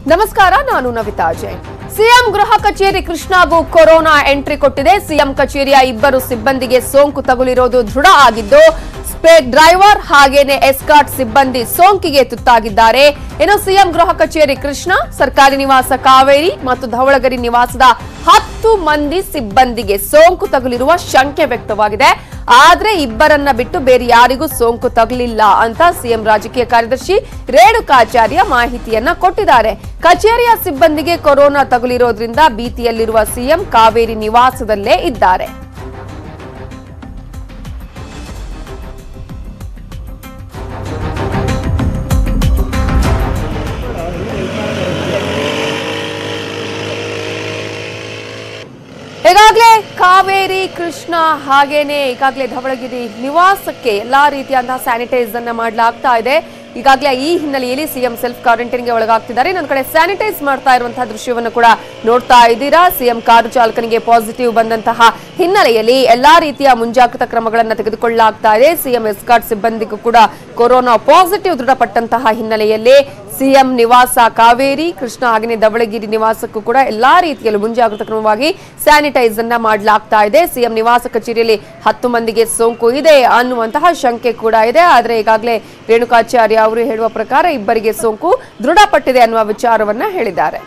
ನಮಸ್ಕಾರ, ನಾನು ನವಿತಾ ಜೈನ್. ಸಿಎಂ ಗೃಹ ಕಚೇರಿ ಕೃಷ್ಣಾಗೂ ಕೊರೋನಾ ಎಂಟ್ರಿ ಕೊಟ್ಟಿದೆ. ಸಿಎಂ ಕಚೇರಿಯ ಇಬ್ಬರು ಸಿಬ್ಬಂದಿಗೆ ಸೋಂಕು ತಗುಲಿರೋದು ದೃಢ ಆಗಿದ್ದು, ಸ್ಪೇಕ್ ಡ್ರೈವರ್ ಹಾಗೇನೆ ಎಸ್ಕಾರ್ಟ್ ಸಿಬ್ಬಂದಿ ಸೋಂಕಿಗೆ ತುತ್ತಾಗಿದ್ದಾರೆ. ಇನ್ನು ಸಿಎಂ ಗೃಹ ಕಚೇರಿ ಕೃಷ್ಣ, ಸರ್ಕಾರಿ ನಿವಾಸ ಕಾವೇರಿ ಮತ್ತು ಧವಳಗಿರಿ ನಿವಾಸದ 10 ಮಂದಿ ಸಿಬ್ಬಂದಿಗೆ ಸೋಂಕು ತಗುಲಿರುವ ಶಂಕೆ ವ್ಯಕ್ತವಾಗಿದೆ. ಆದ್ರೆ ಇಬ್ಬರನ್ನ ಬಿಟ್ಟು ಬೇರೆ ಯಾರಿಗೂ ಸೋಂಕು ತಗುಲಿಲ್ಲ ಅಂತ ಸಿಎಂ ರಾಜಕೀಯ ಕಾರ್ಯದರ್ಶಿ ರೇಣುಕಾಚಾರ್ಯ ಮಾಹಿತಿಯನ್ನ ಕೊಟ್ಟಿದ್ದಾರೆ. ಕಚೇರಿಯ ಸಿಬ್ಬಂದಿಗೆ ಕೊರೋನಾ ತಗುಲಿರೋದ್ರಿಂದ ಭೀತಿಯಲ್ಲಿರುವ ಸಿಎಂ ಕಾವೇರಿ ನಿವಾಸದಲ್ಲೇ ಇದ್ದಾರೆ. ಈಗಾಗಲೇ ಕಾವೇರಿ, ಕೃಷ್ಣ ಹಾಗೇನೆ ಈಗಾಗಲೇ ಧವಳಗಿರಿ ನಿವಾಸಕ್ಕೆ ಎಲ್ಲಾ ರೀತಿಯಾದಂತಹ ಸ್ಯಾನಿಟೈಸ್ ಅನ್ನ ಮಾಡಲಾಗ್ತಾ ಇದೆ. ಈಗಾಗಲೇ ಈ ಹಿನ್ನೆಲೆಯಲ್ಲಿ ಸಿಎಂ ಸೆಲ್ಫ್ ಕ್ವಾರಂಟೈನ್ಗೆ ಒಳಗಾಗ್ತಿದ್ದಾರೆ. ಇನ್ನೊಂದು ಕಡೆ ಸ್ಯಾನಿಟೈಸ್ ಮಾಡ್ತಾ ಇರುವಂತಹ ದೃಶ್ಯವನ್ನು ಕೂಡ ನೋಡ್ತಾ ಇದ್ದೀರಾ. ಸಿಎಂ ಕಾರು ಚಾಲಕನಿಗೆ ಪಾಸಿಟಿವ್ ಬಂದಂತಹ ಹಿನ್ನೆಲೆಯಲ್ಲಿ ಎಲ್ಲಾ ರೀತಿಯ ಮುಂಜಾಗ್ರತಾ ಕ್ರಮಗಳನ್ನು ತೆಗೆದುಕೊಳ್ಳಲಾಗ್ತಾ ಇದೆ. ಸಿಎಂ ಎಸ್ಕಾರ್ಟ್ ಸಿಬ್ಬಂದಿಗೂ ಕೂಡ ಕೊರೋನಾ ಪಾಸಿಟಿವ್ ದೃಢಪಟ್ಟಂತಹ ಹಿನ್ನೆಲೆಯಲ್ಲಿ ಸಿಎಂ ನಿವಾಸ ಕಾವೇರಿ, ಕೃಷ್ಣ ಹಾಗೆಯೇ ಧವಳಗಿರಿ ನಿವಾಸಕ್ಕೂ ಕೂಡ ಎಲ್ಲಾ ರೀತಿಯಲ್ಲೂ ಮುಂಜಾಗ್ರತಾ ಕ್ರಮವಾಗಿ ಸ್ಯಾನಿಟೈಸ್ ಅನ್ನ ಮಾಡಲಾಗ್ತಾ ಇದೆ. ಸಿಎಂ ನಿವಾಸ ಕಚೇರಿಯಲ್ಲಿ 10 ಮಂದಿಗೆ ಸೋಂಕು ಇದೆ ಅನ್ನುವಂತಹ ಶಂಕೆ ಕೂಡ ಇದೆ. ಆದರೆ ಈಗಾಗಲೇ ರೇಣುಕಾಚಾರ್ಯ ಅವರು ಹೇಳುವ ಪ್ರಕಾರ ಇಬ್ಬರಿಗೆ ಸೋಂಕು ದೃಢಪಟ್ಟಿದೆ ಅನ್ನುವ ವಿಚಾರವನ್ನ ಹೇಳಿದ್ದಾರೆ.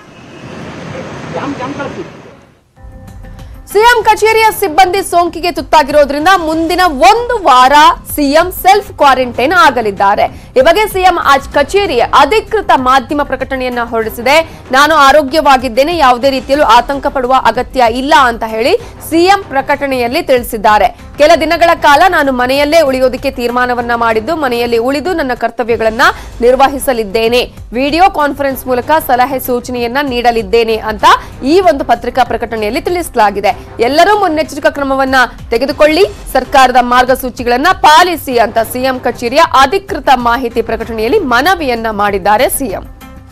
ಸಿಎಂ ಕಚೇರಿಯ ಸಿಬ್ಬಂದಿ ಸೋಂಕಿಗೆ ತುತ್ತಾಗಿರೋದ್ರಿಂದ ಮುಂದಿನ 1 ವಾರ ಸಿಎಂ ಸೆಲ್ಫ್ ಕ್ವಾರಂಟೈನ್ ಆಗಲಿದ್ದಾರೆ. ಈ ಬಗ್ಗೆ ಸಿಎಂ ಕಚೇರಿ ಅಧಿಕೃತ ಮಾಧ್ಯಮ ಪ್ರಕಟಣೆಯನ್ನ ಹೊರಡಿಸಿದೆ. ನಾನು ಆರೋಗ್ಯವಾಗಿದ್ದೇನೆ, ಯಾವುದೇ ರೀತಿಯಲ್ಲೂ ಆತಂಕ ಪಡುವ ಅಗತ್ಯ ಇಲ್ಲ ಅಂತ ಹೇಳಿ ಸಿಎಂ ಪ್ರಕಟಣೆಯಲ್ಲಿ ತಿಳಿಸಿದ್ದಾರೆ. ಕೆಲ ದಿನಗಳ ಕಾಲ ನಾನು ಮನೆಯಲ್ಲೇ ಉಳಿಯೋದಕ್ಕೆ ತೀರ್ಮಾನವನ್ನ ಮಾಡಿದ್ದು, ಮನೆಯಲ್ಲಿ ಉಳಿದು ನನ್ನ ಕರ್ತವ್ಯಗಳನ್ನ ನಿರ್ವಹಿಸಲಿದ್ದೇನೆ. ವಿಡಿಯೋ ಕಾನ್ಫರೆನ್ಸ್ ಮೂಲಕ ಸಲಹೆ ಸೂಚನೆಯನ್ನ ನೀಡಲಿದ್ದೇನೆ ಅಂತ ಈ ಒಂದು ಪತ್ರಿಕಾ ಪ್ರಕಟಣೆಯಲ್ಲಿ ತಿಳಿಸಲಾಗಿದೆ. ಎಲ್ಲರೂ ಮುನ್ನೆಚ್ಚರಿಕಾ ಕ್ರಮವನ್ನ ತೆಗೆದುಕೊಳ್ಳಿ, ಸರ್ಕಾರದ ಮಾರ್ಗಸೂಚಿಗಳನ್ನ ಪಾಲಿಸಿ ಅಂತ ಸಿಎಂ ಕಚೇರಿಯ ಅಧಿಕೃತ ಮಾಹಿತಿ ಪ್ರಕಟಣೆಯಲ್ಲಿ ಮನವಿಯನ್ನ ಮಾಡಿದ್ದಾರೆ ಸಿಎಂ.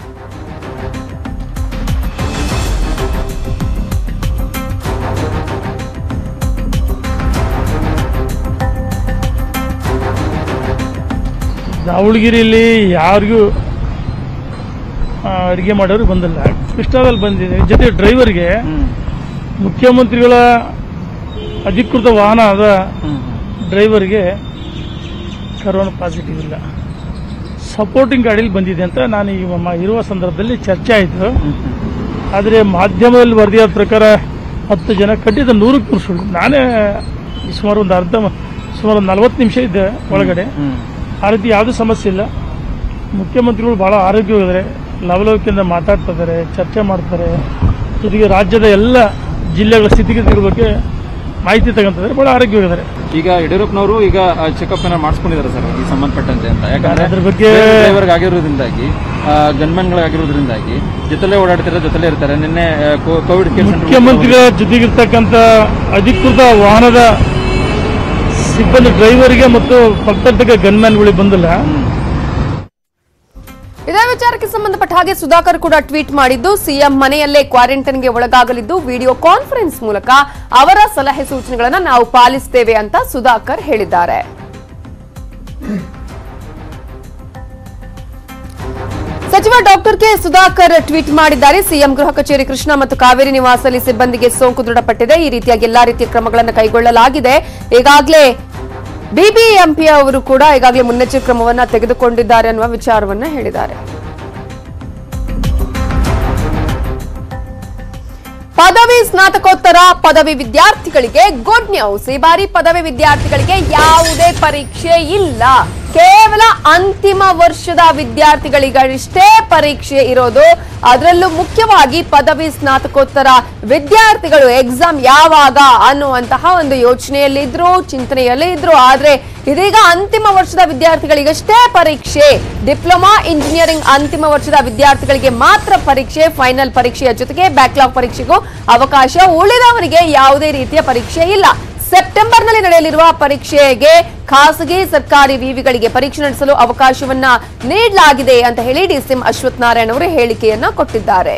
ದಾವಣಗೆರೆಯಲ್ಲಿ ಯಾರಿಗೂ ಅಡುಗೆ ಮಾಡೋರು ಬಂದಿಲ್ಲ. ಕೃಷ್ಣದಲ್ಲಿ ಬಂದಿದೆ. ಜೊತೆ ಡ್ರೈವರ್ಗೆ ಮುಖ್ಯಮಂತ್ರಿಗಳ ಅಧಿಕೃತ ವಾಹನದ ಡ್ರೈವರ್ಗೆ ಕರೋನಾ ಪಾಸಿಟಿವ್ ಇಲ್ಲ. ಸಪೋರ್ಟಿಂಗ್ ಗಾಡಿಯಲ್ಲಿ ಬಂದಿದೆ ಅಂತ ನಾನು ಇರುವ ಸಂದರ್ಭದಲ್ಲಿ ಚರ್ಚೆ ಆಯಿತು. ಆದರೆ ಮಾಧ್ಯಮದಲ್ಲಿ ವರದಿಯಾದ ಪ್ರಕಾರ 10 ಜನ ಖಂಡಿತ 100ಕ್ಕೆ ಸುಳ್ಳು. ನಾನೇ ಸುಮಾರು ಸುಮಾರು 40 ನಿಮಿಷ ಇದ್ದೆ ಒಳಗಡೆ. ಆ ರೀತಿ ಯಾವುದೂ ಸಮಸ್ಯೆ ಇಲ್ಲ. ಮುಖ್ಯಮಂತ್ರಿಗಳು ಭಾಳ ಆರೋಗ್ಯವಾಗಿದ್ದಾರೆ, ಲವಲವಿಕೆಯಿಂದ ಮಾತಾಡ್ತಾ ಇದ್ದಾರೆ, ಚರ್ಚೆ ಮಾಡ್ತಾರೆ. ಜೊತೆಗೆ ರಾಜ್ಯದ ಎಲ್ಲ ಜಿಲ್ಲೆಗಳ ಸ್ಥಿತಿಗತಿಗಳ ಬಗ್ಗೆ ಮಾಹಿತಿ ತಗೊಂತಿದ್ದಾರೆ, ಭಾಳ ಆರೋಗ್ಯವಾಗಿದ್ದಾರೆ. ಈಗ ಯಡಿಯೂರಪ್ಪನವರು ಈಗ ಚೆಕಪ್ ಅನ್ನ ಮಾಡಿಸ್ಕೊಂಡಿದ್ದಾರೆ ಸರ್ ಈ ಸಂಬಂಧಪಟ್ಟಂತೆ ಅಂತ. ಯಾಕಂದ್ರೆ ಅದ್ರ ಬಗ್ಗೆ ಡ್ರೈವರ್ಗೆ ಆಗಿರೋದ್ರಿಂದಾಗಿ, ಗನ್ಮನ್ಗಳಾಗಿರೋದ್ರಿಂದಾಗಿ ಜೊತೆಲೇ ಓಡಾಡ್ತಿರೋ, ಜೊತೆಲೇ ಇರ್ತಾರೆ. ನಿನ್ನೆ ಕೋವಿಡ್ ಕೇರ್ ಮುಖ್ಯಮಂತ್ರಿಗಳ ಜೊತೆಗಿರ್ತಕ್ಕಂಥ ಅಧಿಕೃತ ವಾಹನದ ಸಿಬ್ಬಂದಿ ಡ್ರೈವರ್ಗೆ ಮತ್ತು ಪಕ್ಕದ ಗನ್ಮ್ಯಾನ್ಗಳಿಗೆ ಬಂದಿಲ್ಲ. ಇದೇ ವಿಚಾರಕ್ಕೆ ಸಂಬಂಧಪಟ್ಟ ಹಾಗೆ ಸುಧಾಕರ್ ಕೂಡ ಟ್ವೀಟ್ ಮಾಡಿದ್ದು, ಸಿಎಂ ಮನೆಯಲ್ಲೇ ಕ್ವಾರಂಟೈನ್ಗೆ ಒಳಗಾಗಲಿದ್ದು ವಿಡಿಯೋ ಕಾನ್ಫರೆನ್ಸ್ ಮೂಲಕ ಅವರ ಸಲಹೆ ಸೂಚನೆಗಳನ್ನು ನಾವು ಪಾಲಿಸುತ್ತೇವೆ ಅಂತ ಸುಧಾಕರ್ ಹೇಳಿದ್ದಾರೆ. ಸಚಿವ ಡಾಕ್ಟರ್ ಕೆ ಸುಧಾಕರ್ ಟ್ವೀಟ್ ಮಾಡಿದ್ದಾರೆ. ಸಿಎಂ ಗೃಹ ಕಚೇರಿ ಕೃಷ್ಣ ಮತ್ತು ಕಾವೇರಿ ನಿವಾಸದಲ್ಲಿ ಸಿಬ್ಬಂದಿಗೆ ಸೋಂಕು ದೃಢಪಟ್ಟಿದೆ. ಈ ರೀತಿಯಾಗಿ ಎಲ್ಲಾ ರೀತಿಯ ಕ್ರಮಗಳನ್ನು ಕೈಗೊಳ್ಳಲಾಗಿದೆ. ಈಗಾಗಲೇ ಬಿಬಿಎಂಪಿ ಅವರು ಕೂಡ ಈಗಾಗಲೇ ಮುನ್ನೆಚ್ಚರಿಕೆ ಕ್ರಮವನ್ನು ತೆಗೆದುಕೊಂಡಿದ್ದಾರೆ ಅನ್ನುವ ವಿಚಾರವನ್ನ ಹೇಳಿದ್ದಾರೆ. ಪದವಿ ಸ್ನಾತಕೋತ್ತರ ಪದವಿ ವಿದ್ಯಾರ್ಥಿಗಳಿಗೆ ಗುಡ್ ನ್ಯೂಸ್. ಈ ಬಾರಿ ಪದವಿ ವಿದ್ಯಾರ್ಥಿಗಳಿಗೆ ಯಾವುದೇ ಪರೀಕ್ಷೆ ಇಲ್ಲ. ಕೇವಲ ಅಂತಿಮ ವರ್ಷದ ವಿದ್ಯಾರ್ಥಿಗಳಿಗಷ್ಟೇ ಪರೀಕ್ಷೆ ಇರೋದು. ಅದರಲ್ಲೂ ಮುಖ್ಯವಾಗಿ ಪದವಿ ಸ್ನಾತಕೋತ್ತರ ವಿದ್ಯಾರ್ಥಿಗಳು ಎಕ್ಸಾಮ್ ಯಾವಾಗ ಅನ್ನುವಂತಹ ಒಂದು ಯೋಚನೆಯಲ್ಲಿದ್ರು, ಚಿಂತನೆಯಲ್ಲಿ ಇದ್ರು. ಆದ್ರೆ ಇದೀಗ ಅಂತಿಮ ವರ್ಷದ ವಿದ್ಯಾರ್ಥಿಗಳಿಗಷ್ಟೇ ಪರೀಕ್ಷೆ. ಡಿಪ್ಲೊಮಾ ಇಂಜಿನಿಯರಿಂಗ್ ಅಂತಿಮ ವರ್ಷದ ವಿದ್ಯಾರ್ಥಿಗಳಿಗೆ ಮಾತ್ರ ಪರೀಕ್ಷೆ. ಫೈನಲ್ ಪರೀಕ್ಷೆಯ ಜೊತೆಗೆ ಬ್ಯಾಕ್ಲಾಗ್ ಪರೀಕ್ಷೆಗೂ ಅವಕಾಶ. ಉಳಿದವರಿಗೆ ಯಾವುದೇ ರೀತಿಯ ಪರೀಕ್ಷೆ ಇಲ್ಲ. ಸೆಪ್ಟೆಂಬರ್ನಲ್ಲಿ ನಡೆಯಲಿರುವ ಪರೀಕ್ಷೆಗೆ ಖಾಸಗಿ ಸರ್ಕಾರಿ ವಿವಿಗಳಿಗೆ ಪರೀಕ್ಷೆ ನಡೆಸಲು ಅವಕಾಶವನ್ನ ನೀಡಲಾಗಿದೆ ಅಂತ ಹೇಳಿ ಡಿಸಿಎಂ ಅಶ್ವಥ್ ನಾರಾಯಣ್ ಅವರು ಹೇಳಿಕೆಯನ್ನ ಕೊಟ್ಟಿದ್ದಾರೆ.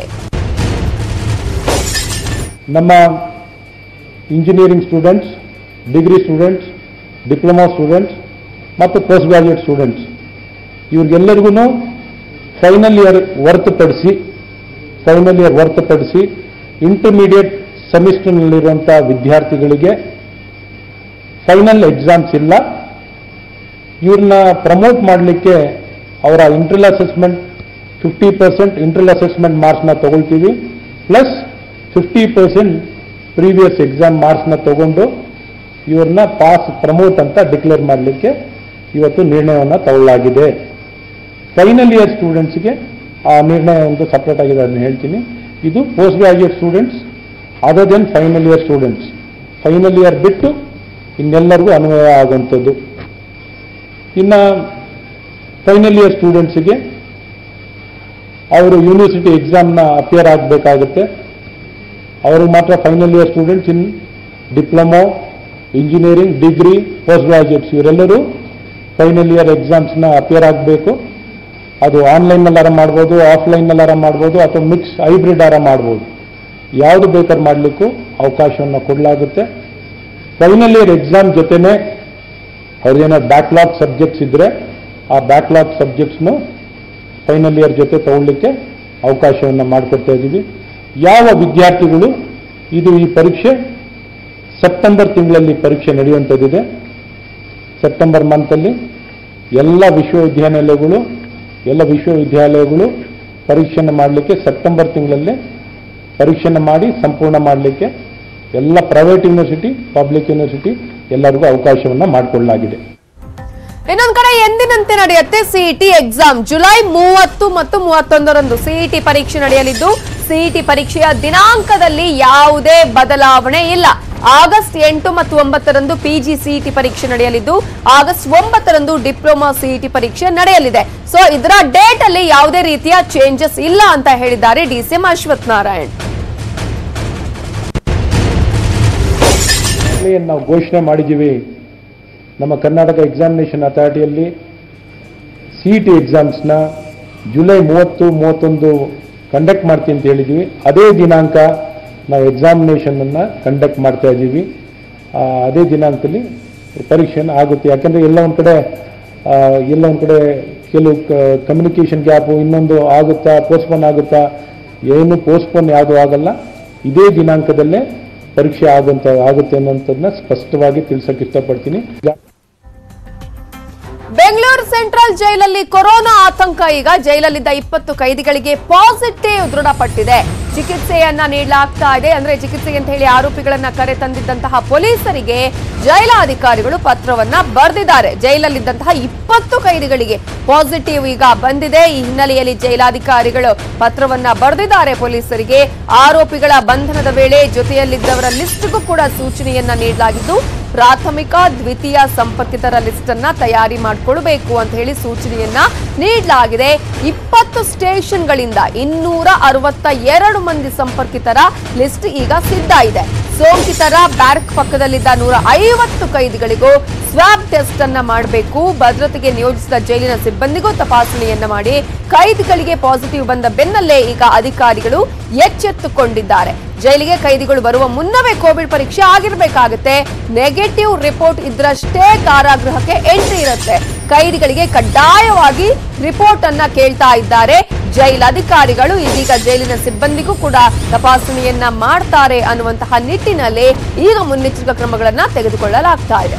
ನಮ್ಮ engineering students, degree students, diploma students ಮತ್ತು ಪೋಸ್ಟ್ ಗ್ರಾಜುಯೇಟ್ ಸ್ಟೂಡೆಂಟ್ಸ್ ಇವರಿಗೆಲ್ಲರಿಗೂ ಫೈನಲ್ ಇಯರ್ ಹೊರತುಪಡಿಸಿ ಫೈನಲ್ ಇಯರ್ ಹೊರತುಪಡಿಸಿ ಇಂಟರ್ಮೀಡಿಯೇಟ್ ಸೆಮಿಸ್ಟರ್ನಲ್ಲಿರುವಂಥ ವಿದ್ಯಾರ್ಥಿಗಳಿಗೆ ಫೈನಲ್ ಎಕ್ಸಾಮ್ಸ್ ಇಲ್ಲ. ಇವ್ರನ್ನ ಪ್ರಮೋಟ್ ಮಾಡಲಿಕ್ಕೆ ಅವರ ಇಂಟರ್ನಲ್ ಅಸೆಸ್ಮೆಂಟ್ 50% ಇಂಟರ್ನಲ್ ಅಸೆಸ್ಮೆಂಟ್ ಮಾರ್ಕ್ಸ್ನ ತಗೊಳ್ತೀವಿ, ಪ್ಲಸ್ 50% ಪ್ರೀವಿಯಸ್ ಎಕ್ಸಾಮ್ ಮಾರ್ಕ್ಸ್ನ ತಗೊಂಡು ಇವ್ರನ್ನ ಪ್ರಮೋಟ್ ಅಂತ ಡಿಕ್ಲೇರ್ ಮಾಡಲಿಕ್ಕೆ ಇವತ್ತು ನಿರ್ಣಯವನ್ನು ತಗೊಳ್ಳಲಾಗಿದೆ. ಫೈನಲ್ ಇಯರ್ ಸ್ಟೂಡೆಂಟ್ಸ್ಗೆ ಆ ನಿರ್ಣಯ ಒಂದು ಸಪ್ರೇಟ್ ಆಗಿದೆ, ಅದನ್ನು ಹೇಳ್ತೀನಿ. ಇದು post graduate students other than final year students. Final year ಬಿಟ್ಟು ಇನ್ನೆಲ್ಲರಿಗೂ ಅನ್ವಯ ಆಗುವಂಥದ್ದು. ಇನ್ನು ಫೈನಲ್ ಇಯರ್ ಸ್ಟೂಡೆಂಟ್ಸ್ಗೆ ಅವರು ಯೂನಿವರ್ಸಿಟಿ ಎಕ್ಸಾಮ್ನ ಅಪಿಯರ್ ಆಗಬೇಕಾಗುತ್ತೆ. ಅವ್ರಿಗೆ ಮಾತ್ರ final year students in diploma, engineering, degree, post graduates ಇವರೆಲ್ಲರೂ ಫೈನಲ್ ಇಯರ್ ಎಕ್ಸಾಮ್ಸ್ನ ಅಪಿಯರ್ ಆಗಬೇಕು. ಅದು ಆನ್ಲೈನ್ನಲ್ಲಾರ ಮಾಡ್ಬೋದು, ಆಫ್ಲೈನ್ನಲ್ಲಾರ ಮಾಡ್ಬೋದು, ಅಥವಾ ಮಿಕ್ಸ್ ಹೈಬ್ರಿಡ್ ಆರ ಮಾಡ್ಬೋದು. ಯಾವುದು ಬೇಕಾದ್ರೂ ಮಾಡಲಿಕ್ಕೂ ಅವಕಾಶವನ್ನು ಕೊಡಲಾಗುತ್ತೆ. ಫೈನಲ್ ಇಯರ್ ಎಕ್ಸಾಮ್ ಜೊತೆನೇ ಅವ್ರದ್ದೇನೋ ಬ್ಯಾಕ್ಲಾಗ್ ಸಬ್ಜೆಕ್ಟ್ಸ್ ಇದ್ದರೆ ಆ ಬ್ಯಾಕ್ಲಾಗ್ ಸಬ್ಜೆಕ್ಟ್ಸ್ನು ಫೈನಲ್ ಇಯರ್ ಜೊತೆ ತಗೊಳ್ಳಿಕ್ಕೆ ಅವಕಾಶವನ್ನು ಮಾಡಿಕೊಡ್ತಾ ಇದ್ದೀವಿ. ಯಾವ ವಿದ್ಯಾರ್ಥಿಗಳು ಈ ಪರೀಕ್ಷೆ ಸೆಪ್ಟೆಂಬರ್ ತಿಂಗಳಲ್ಲಿ ಪರೀಕ್ಷೆ ನಡೆಯುವಂಥದ್ದಿದೆ. ಸೆಪ್ಟೆಂಬರ್ ಮಂತಲ್ಲಿ ಎಲ್ಲ ವಿಶ್ವವಿದ್ಯಾಲಯಗಳು ಪರೀಕ್ಷೆಯನ್ನು ಮಾಡಲಿಕ್ಕೆ ಸೆಪ್ಟೆಂಬರ್ ತಿಂಗಳಲ್ಲೇ ಪರೀಕ್ಷೆಯನ್ನು ಮಾಡಿ ಸಂಪೂರ್ಣ ಮಾಡಲಿಕ್ಕೆ ಎಲ್ಲ ಪ್ರೈವೇಟ್ ಯೂನಿವರ್ಸಿಟಿ, ಪಬ್ಲಿಕ್ ಯೂನಿವರ್ಸಿಟಿ ಎಲ್ಲರಿಗೂ ಅವಕಾಶವನ್ನು ಮಾಡಿಕೊಳ್ಳಲಾಗಿದೆ. ಇನ್ನೊಂದು ಕಡೆ ಎಂದಿನಂತೆ ನಡೆಯುತ್ತೆ ಸಿಇಟಿ ಎಕ್ಸಾಮ್. ಜುಲೈ 30 ಮತ್ತು 31ರಂದು ಸಿಇಟಿ ಪರೀಕ್ಷೆ ನಡೆಯಲಿದ್ದು, ಸಿಇಟಿ ಪರೀಕ್ಷೆಯ ದಿನಾಂಕದಲ್ಲಿ ಯಾವುದೇ ಬದಲಾವಣೆ ಇಲ್ಲ. ಆಗಸ್ಟ್ 8 ಮತ್ತು 9ರಂದು ಪಿಜಿ ಸಿಇಟಿ ಪರೀಕ್ಷೆ ನಡೆಯಲಿದ್ದು, ಆಗಸ್ಟ್ 9ರಂದು ಡಿಪ್ಲೊಮಾ ಸಿಇಟಿ ಪರೀಕ್ಷೆ ನಡೆಯಲಿದೆ. ಸೊ ಇದರ ಡೇಟ್ ಅಲ್ಲಿ ಯಾವುದೇ ರೀತಿಯ ಚೇಂಜಸ್ ಇಲ್ಲ ಅಂತ ಹೇಳಿದ್ದಾರೆ ಡಿಸಿಎಂ ಅಶ್ವಥ್ ನಾರಾಯಣ್. ನಾವು ಘೋಷಣೆ ಮಾಡಿದ್ದೀವಿ, ನಮ್ಮ ಕರ್ನಾಟಕ ಎಕ್ಸಾಮಿನೇಷನ್ ಅಥಾರಿಟಿಯಲ್ಲಿ ಸಿಇಟಿ ಎಕ್ಸಾಮ್ಸ್ನ ಜುಲೈ 30, 31 ಕಂಡಕ್ಟ್ ಮಾಡ್ತೀವಿ ಅಂತ ಹೇಳಿದ್ವಿ. ಅದೇ ದಿನಾಂಕ ನಾವು ಎಕ್ಸಾಮಿನೇಷನನ್ನು ಕಂಡಕ್ಟ್ ಮಾಡ್ತಾ ಇದ್ದೀವಿ. ಅದೇ ದಿನಾಂಕದಲ್ಲಿ ಪರೀಕ್ಷೆಯನ್ನು ಆಗುತ್ತೆ. ಯಾಕೆಂದರೆ ಎಲ್ಲ ಒಂದು ಕಡೆ ಕೆಲವು ಕಮ್ಯುನಿಕೇಷನ್ ಗ್ಯಾಪು ಇನ್ನೊಂದು ಆಗುತ್ತಾ, ಪೋಸ್ಟ್ಪೋನ್ ಆಗುತ್ತಾ, ಏನು ಪೋಸ್ಟ್ಪೋನ್ ಯಾವುದೂ ಆಗಲ್ಲ. ಇದೇ ದಿನಾಂಕದಲ್ಲೇ ಪರೀಕ್ಷೆ ಆಗುತ್ತೆ ಅನ್ನೋಂಥದ್ದನ್ನ ಸ್ಪಷ್ಟವಾಗಿ ತಿಳಿಸಕ್ಕೆ ಇಷ್ಟಪಡ್ತೀನಿ. ಬೆಂಗಳೂರು ಸೆಂಟ್ರಲ್ ಜೈಲಲ್ಲಿ ಕೊರೋನಾ ಆತಂಕ. ಈಗ ಜೈಲಲ್ಲಿದ್ದ 20 ಕೈದಿಗಳಿಗೆ ಪಾಸಿಟಿವ್ ದೃಢಪಟ್ಟಿದೆ. ಚಿಕಿತ್ಸೆಯನ್ನ ನೀಡಲಾಗ್ತಾ ಇದೆ. ಅಂದ್ರೆ ಚಿಕಿತ್ಸೆಗೆ ಅಂತ ಹೇಳಿ ಆರೋಪಿಗಳನ್ನ ಕರೆ ತಂದಿದ್ದಂತಹ ಪೊಲೀಸರಿಗೆ ಜೈಲಾಧಿಕಾರಿಗಳು ಪತ್ರವನ್ನ ಬರೆದಿದ್ದಾರೆ. ಜೈಲಲ್ಲಿದ್ದಂತಹ 20 ಕೈದಿಗಳಿಗೆ ಪಾಸಿಟಿವ್ ಈಗ ಬಂದಿದೆ. ಈ ಹಿನ್ನೆಲೆಯಲ್ಲಿ ಜೈಲಾಧಿಕಾರಿಗಳು ಪತ್ರವನ್ನ ಬರೆದಿದ್ದಾರೆ ಪೊಲೀಸರಿಗೆ. ಆರೋಪಿಗಳ ಬಂಧನದ ವೇಳೆ ಜೊತೆಯಲ್ಲಿದ್ದವರ ಲಿಸ್ಟ್ಗೂ ಕೂಡ ಸೂಚನೆಯನ್ನ ನೀಡಲಾಗಿದ್ದು, ಪ್ರಾಥಮಿಕ, ದ್ವಿತೀಯ ಸಂಪರ್ಕಿತರ ಲಿಸ್ಟ್ ಅನ್ನ ತಯಾರಿ ಮಾಡಿಕೊಳ್ಳಬೇಕು ಅಂತ ಹೇಳಿ ಸೂಚನೆಯನ್ನ ನೀಡಲಾಗಿದೆ. 20 ಸ್ಟೇಷನ್ಗಳಿಂದ 262 ಮಂದಿ ಸಂಪರ್ಕಿತರ ಲಿಸ್ಟ್ ಈಗ ಸಿದ್ಧ ಇದೆ. ಸೋಂಕಿತರ ಬ್ಯಾರಕ್ ಪಕ್ಕದಲ್ಲಿದ್ದ 150 ಕೈದಿಗಳಿಗೂ ಸ್ವಾಬ್ ಟೆಸ್ಟ್ ಅನ್ನ ಮಾಡಬೇಕು. ಭದ್ರತೆಗೆ ನಿಯೋಜಿಸಿದ ಜೈಲಿನ ಸಿಬ್ಬಂದಿಗೂ ತಪಾಸಣೆಯನ್ನ ಮಾಡಿ ಕೈದಿಗಳಿಗೆ ಪಾಸಿಟಿವ್ ಬಂದ ಬೆನ್ನಲ್ಲೇ ಈಗ ಅಧಿಕಾರಿಗಳು ಎಚ್ಚೆತ್ತುಕೊಂಡಿದ್ದಾರೆ. ಜೈಲಿಗೆ ಕೈದಿಗಳು ಬರುವ ಮುನ್ನವೇ ಕೋವಿಡ್ ಪರೀಕ್ಷೆ ಆಗಿರಬೇಕಾಗುತ್ತೆ. ನೆಗೆಟಿವ್ ರಿಪೋರ್ಟ್ ಇದ್ರಷ್ಟೇ ಕಾರಾಗೃಹಕ್ಕೆ ಎಂಟ್ರಿ ಇರುತ್ತೆ. ಕೈದಿಗಳಿಗೆ ಕಡ್ಡಾಯವಾಗಿ ರಿಪೋರ್ಟ್ ಅನ್ನ ಕೇಳ್ತಾ ಇದ್ದಾರೆ ಜೈಲಾಧಿಕಾರಿಗಳು. ಇದೀಗ ಜೈಲಿನ ಸಿಬ್ಬಂದಿಗೂ ಕೂಡ ತಪಾಸಣೆಯನ್ನ ಮಾಡ್ತಾರೆ ಅನ್ನುವಂತಹ ನಿಟ್ಟಿನಲ್ಲಿ ಈಗ ಮುನ್ನೆಚ್ಚರಿಕಾ ಕ್ರಮಗಳನ್ನ ತೆಗೆದುಕೊಳ್ಳಲಾಗ್ತಾ ಇದೆ.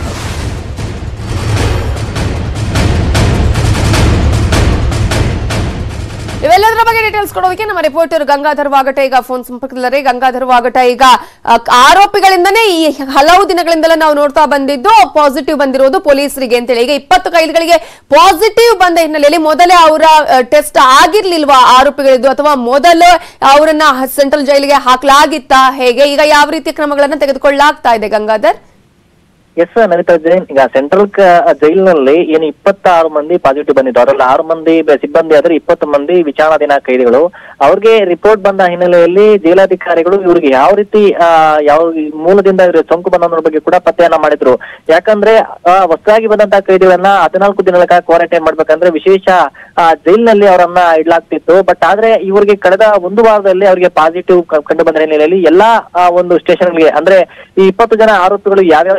ಇವೆಲ್ಲದರ ಬಗ್ಗೆ ಡೀಟೇಲ್ಸ್ ಕೊಡೋದಕ್ಕೆ ನಮ್ಮ ರಿಪೋರ್ಟರ್ ಗಂಗಾಧರ್ ವಾಗಟ ಈಗ ಫೋನ್ ಸಂಪರ್ಕದಲ್ಲಿದ್ದಾರೆ. ಗಂಗಾಧರ್ ವಾಗಟ, ಈಗ ಆರೋಪಿಗಳಿಂದನೇ ಈ ಹಲವು ದಿನಗಳಿಂದಲೇ ನಾವು ನೋಡ್ತಾ ಬಂದಿದ್ದು ಪಾಸಿಟಿವ್ ಬಂದಿರೋದು ಪೊಲೀಸರಿಗೆ ಅಂತೇಳಿ. ಈಗ 20 ಕೈದಿಗಳಿಗೆ ಪಾಸಿಟಿವ್ ಬಂದ ಹಿನ್ನೆಲೆಯಲ್ಲಿ ಮೊದಲೇ ಅವರ ಟೆಸ್ಟ್ ಆಗಿರ್ಲಿಲ್ವಾ ಆರೋಪಿಗಳಿದ್ದು, ಅಥವಾ ಮೊದಲು ಅವರನ್ನ ಸೆಂಟ್ರಲ್ ಜೈಲಿಗೆ ಹಾಕಲಾಗಿತ್ತಾ, ಹೇಗೆ ಈಗ ಯಾವ ರೀತಿಯ ಕ್ರಮಗಳನ್ನ ತೆಗೆದುಕೊಳ್ಳಲಾಗ್ತಾ ಇದೆ ಗಂಗಾಧರ್? ಎಸ್ ನಮಿತಾ ಜೈನ್, ಈಗ ಸೆಂಟ್ರಲ್ ಜೈಲಿನಲ್ಲಿ ಏನು 26 ಮಂದಿ ಪಾಸಿಟಿವ್ ಬಂದಿದ್ದು, ಅವರಲ್ಲಿ 6 ಮಂದಿ ಸಿಬ್ಬಂದಿ ಆದ್ರೆ 20 ಮಂದಿ ವಿಚಾರಣಾಧೀನ ಕೈದಿಗಳು. ಅವ್ರಿಗೆ ರಿಪೋರ್ಟ್ ಬಂದ ಹಿನ್ನೆಲೆಯಲ್ಲಿ ಜೈಲಾಧಿಕಾರಿಗಳು ಇವ್ರಿಗೆ ಯಾವ ರೀತಿ ಯಾವ ಮೂಲದಿಂದ ಇವ್ರ ಸೋಂಕು ಬಂದೋದ್ರ ಬಗ್ಗೆ ಕೂಡ ಪತ್ತೆಯನ್ನ ಮಾಡಿದ್ರು. ಯಾಕಂದ್ರೆ ಹೊಸದಾಗಿ ಬಂದಂತಹ ಕೈದಿಗಳನ್ನ 14 ದಿನಗಳ ಕ್ವಾರಂಟೈನ್ ಮಾಡ್ಬೇಕಂದ್ರೆ ವಿಶೇಷ ಜೈಲಿನಲ್ಲಿ ಅವರನ್ನ ಇಡ್ಲಾಗ್ತಿತ್ತು. ಬಟ್ ಆದ್ರೆ ಇವರಿಗೆ ಕಳೆದ 1 ವಾರದಲ್ಲಿ ಅವರಿಗೆ ಪಾಸಿಟಿವ್ ಕಂಡು ಬಂದ ಹಿನ್ನೆಲೆಯಲ್ಲಿ ಎಲ್ಲಾ ಒಂದು ಸ್ಟೇಷನ್ಗೆ, ಅಂದ್ರೆ ಈ 20 ಜನ ಆರೋಪಿಗಳು ಯಾವ್ಯಾವ ಸ್ಟೇಷನ್ ಇಂದ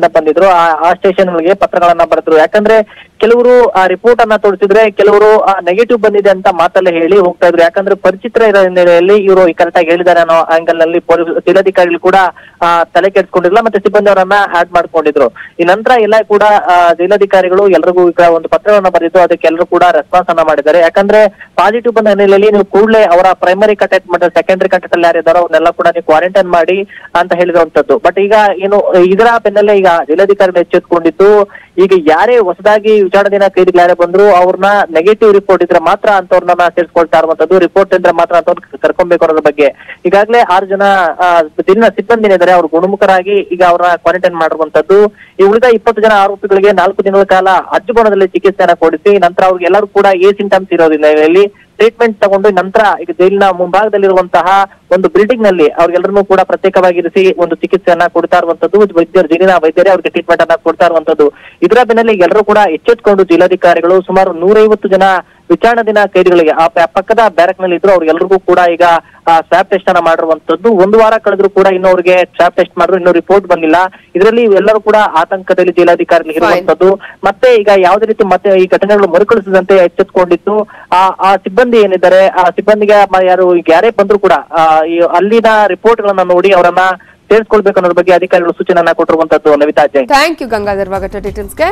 ಬಂದಿದ್ರು, ಆ ಸ್ಟೇಷನ್ಗಳಿಗೆ ಪತ್ರಗಳನ್ನ ಬರೆದ್ರು. ಯಾಕಂದ್ರೆ ಕೆಲವರು ಆ ರಿಪೋರ್ಟ್ ಅನ್ನ ತೋರಿಸಿದ್ರೆ ಕೆಲವರು ನೆಗೆಟಿವ್ ಬಂದಿದೆ ಅಂತ ಮಾತಲ್ಲೇ ಹೇಳಿ ಹೋಗ್ತಾ ಇದ್ರು. ಯಾಕಂದ್ರೆ ಪರಿಚಿತರ ಇರೋ ಹಿನ್ನೆಲೆಯಲ್ಲಿ ಇವರು ಕರೆಕ್ಟ್ ಆಗಿ ಹೇಳಿದ್ದಾರೆ ಅನ್ನೋ ಆಂಗಲ್ ನಲ್ಲಿ ಜಿಲ್ಲಾಧಿಕಾರಿಗಳು ಕೂಡ ತಲೆ ಕೆಡಿಸ್ಕೊಂಡಿರಲಿಲ್ಲ, ಮತ್ತೆ ಸಿಬ್ಬಂದಿ ಅವರನ್ನ ಆಡ್ ಮಾಡ್ಕೊಂಡಿದ್ರು. ಈ ನಂತರ ಎಲ್ಲ ಕೂಡ ಜಿಲ್ಲಾಧಿಕಾರಿಗಳು ಎಲ್ರಿಗೂ ಈಗ ಒಂದು ಪತ್ರವನ್ನ ಬರೆದಿದ್ದು, ಅದಕ್ಕೆ ಎಲ್ಲರೂ ಕೂಡ ರೆಸ್ಪಾನ್ಸ್ ಅನ್ನ ಮಾಡಿದ್ದಾರೆ. ಯಾಕಂದ್ರೆ ಪಾಸಿಟಿವ್ ಬಂದ ಹಿನ್ನೆಲೆಯಲ್ಲಿ ನೀವು ಕೂಡಲೇ ಅವರ ಪ್ರೈಮರಿ ಕಾಂಟ್ಯಾಕ್ಟ್ ಮತ್ತೆ ಸೆಕೆಂಡರಿ ಕಾಂಟ್ಯಾಕ್ಟ್ ಅಲ್ಲಿ ಯಾರಿದ್ದಾರೋ ಅವ್ರನ್ನೆಲ್ಲ ಕೂಡ ನೀವು ಕ್ವಾರಂಟೈನ್ ಮಾಡಿ ಅಂತ ಹೇಳಿರುವಂತದ್ದು. ಬಟ್ ಈಗ ಏನು ಇದರ ಬೆನ್ನಲ್ಲೇ ಈಗ ಜಿಲ್ಲಾಧಿಕಾರಿಗಳು ಎಚ್ಚೆತ್ಕೊಂಡಿದ್ದು, ಈಗ ಯಾರೇ ಹೊಸದಾಗಿ ವಿಚಾರಣೆಯ ಕೈದಿಗಳು ಯಾರೇ ಬಂದ್ರು ಅವ್ರನ್ನ ನೆಗೆಟಿವ್ ರಿಪೋರ್ಟ್ ಇದ್ರೆ ಮಾತ್ರ ಅಂತವ್ರನ್ನ ಸೇರಿಸ್ಕೊಳ್ತಾ ಇರುವಂತದ್ದು, ರಿಪೋರ್ಟ್ ಇದ್ರೆ ಮಾತ್ರ ಅಂತವ್ರು ಕರ್ಕೊಬೇಕು ಅನ್ನೋದ್ರ ಬಗ್ಗೆ ಈಗಾಗಲೇ 6 ಜನ ಸಿಬ್ಬಂದಿ ಇದ್ದಾರೆ, ಅವ್ರು ಗುಣಮುಖರಾಗಿ ಈಗ ಅವ್ರನ್ನ ಕ್ವಾರಂಟೈನ್ ಮಾಡಿರುವಂತದ್ದು. ಈ ಉಳಿದ 20 ಜನ ಆರೋಪಿಗಳಿಗೆ 4 ದಿನಗಳ ಕಾಲ ಅಜ್ಜುಗೋಣದಲ್ಲಿ ಚಿಕಿತ್ಸೆಯನ್ನ ಕೊಡಿಸಿ ನಂತರ ಅವ್ರಿಗೆ ಎಲ್ಲರೂ ಕೂಡ ಸಿಂಟಮ್ಸ್ ಇರೋದ್ರಲ್ಲಿ ಟ್ರೀಟ್ಮೆಂಟ್ ತಗೊಂಡು ನಂತರ ಈಗ ಜೈಲಿನ ಮುಂಭಾಗದಲ್ಲಿರುವಂತಹ ಒಂದು ಬಿಲ್ಡಿಂಗ್ ನಲ್ಲಿ ಅವ್ರಿಗೆಲ್ಲರನ್ನೂ ಕೂಡ ಪ್ರತ್ಯೇಕವಾಗಿ ಇರಿಸಿ ಒಂದು ಚಿಕಿತ್ಸೆಯನ್ನ ಕೊಡ್ತಾ ಇರುವಂತದ್ದು. ಜೈಲಿನ ವೈದ್ಯರೇ ಅವ್ರಿಗೆ ಟ್ರೀಟ್ಮೆಂಟ್ ಅನ್ನ ಕೊಡ್ತಾ ಇರುವಂತದ್ದು. ಇದರ ಬೆನ್ನಲ್ಲಿ ಎಲ್ಲರೂ ಕೂಡ ಎಚ್ಚೆತ್ಕೊಂಡು ಜಿಲ್ಲಾಧಿಕಾರಿಗಳು ಸುಮಾರು 150 ಜನ ವಿಚಾರಣಾಧೀನ ಕೈದಿಗಳಿಗೆ ಆ ಪಕ್ಕದ ಬ್ಯಾರಕ್ ನಲ್ಲಿ ಇದ್ರು ಅವ್ರಿಗೆಲ್ಲರಿಗೂ ಕೂಡ ಈಗ ಸ್ವಾಬ್ ಟೆಸ್ಟ್ ಅನ್ನ ಮಾಡಿರುವಂತದ್ದು. 1 ವಾರ ಕಳೆದ್ರು ಕೂಡ ಇನ್ನೂ ಅವ್ರಿಗೆ ಸ್ವಾಬ್ ಟೆಸ್ಟ್ ಮಾಡಿದ್ರು, ಇನ್ನೂ ರಿಪೋರ್ಟ್ ಬಂದಿಲ್ಲ. ಇದರಲ್ಲಿ ಎಲ್ಲರೂ ಕೂಡ ಆತಂಕದಲ್ಲಿ ಜಿಲ್ಲಾಧಿಕಾರಿ ಇರುವಂತದ್ದು. ಮತ್ತೆ ಈಗ ಯಾವುದೇ ರೀತಿ ಮತ್ತೆ ಈ ಘಟನೆಗಳು ಮರುಕಳಿಸದಂತೆ ಎಚ್ಚೆತ್ಕೊಂಡಿದ್ದು ಆ ಸಿಬ್ಬಂದಿ ಏನಿದ್ದಾರೆ ಆ ಸಿಬ್ಬಂದಿಗೆ ಯಾರೇ ಬಂದ್ರು ಕೂಡ ಅಲ್ಲಿನ ರಿಪೋರ್ಟ್ ಗಳನ್ನ ನೋಡಿ ಅವರನ್ನ ಸೇರಿಸ್ಕೊಳ್ಬೇಕು ಅನ್ನೋದ್ರ ಬಗ್ಗೆ ಅಧಿಕಾರಿಗಳು ಸೂಚನೆಯನ್ನ ಕೊಟ್ಟಿರುವಂತದ್ದು. ನವಿತಾ ಜೈನ್. ಥ್ಯಾಂಕ್ ಯು ಗಂಗಾಧರ್ ವಾಗಟ ಡೀಟೇಲ್ಸ್ಗೆ.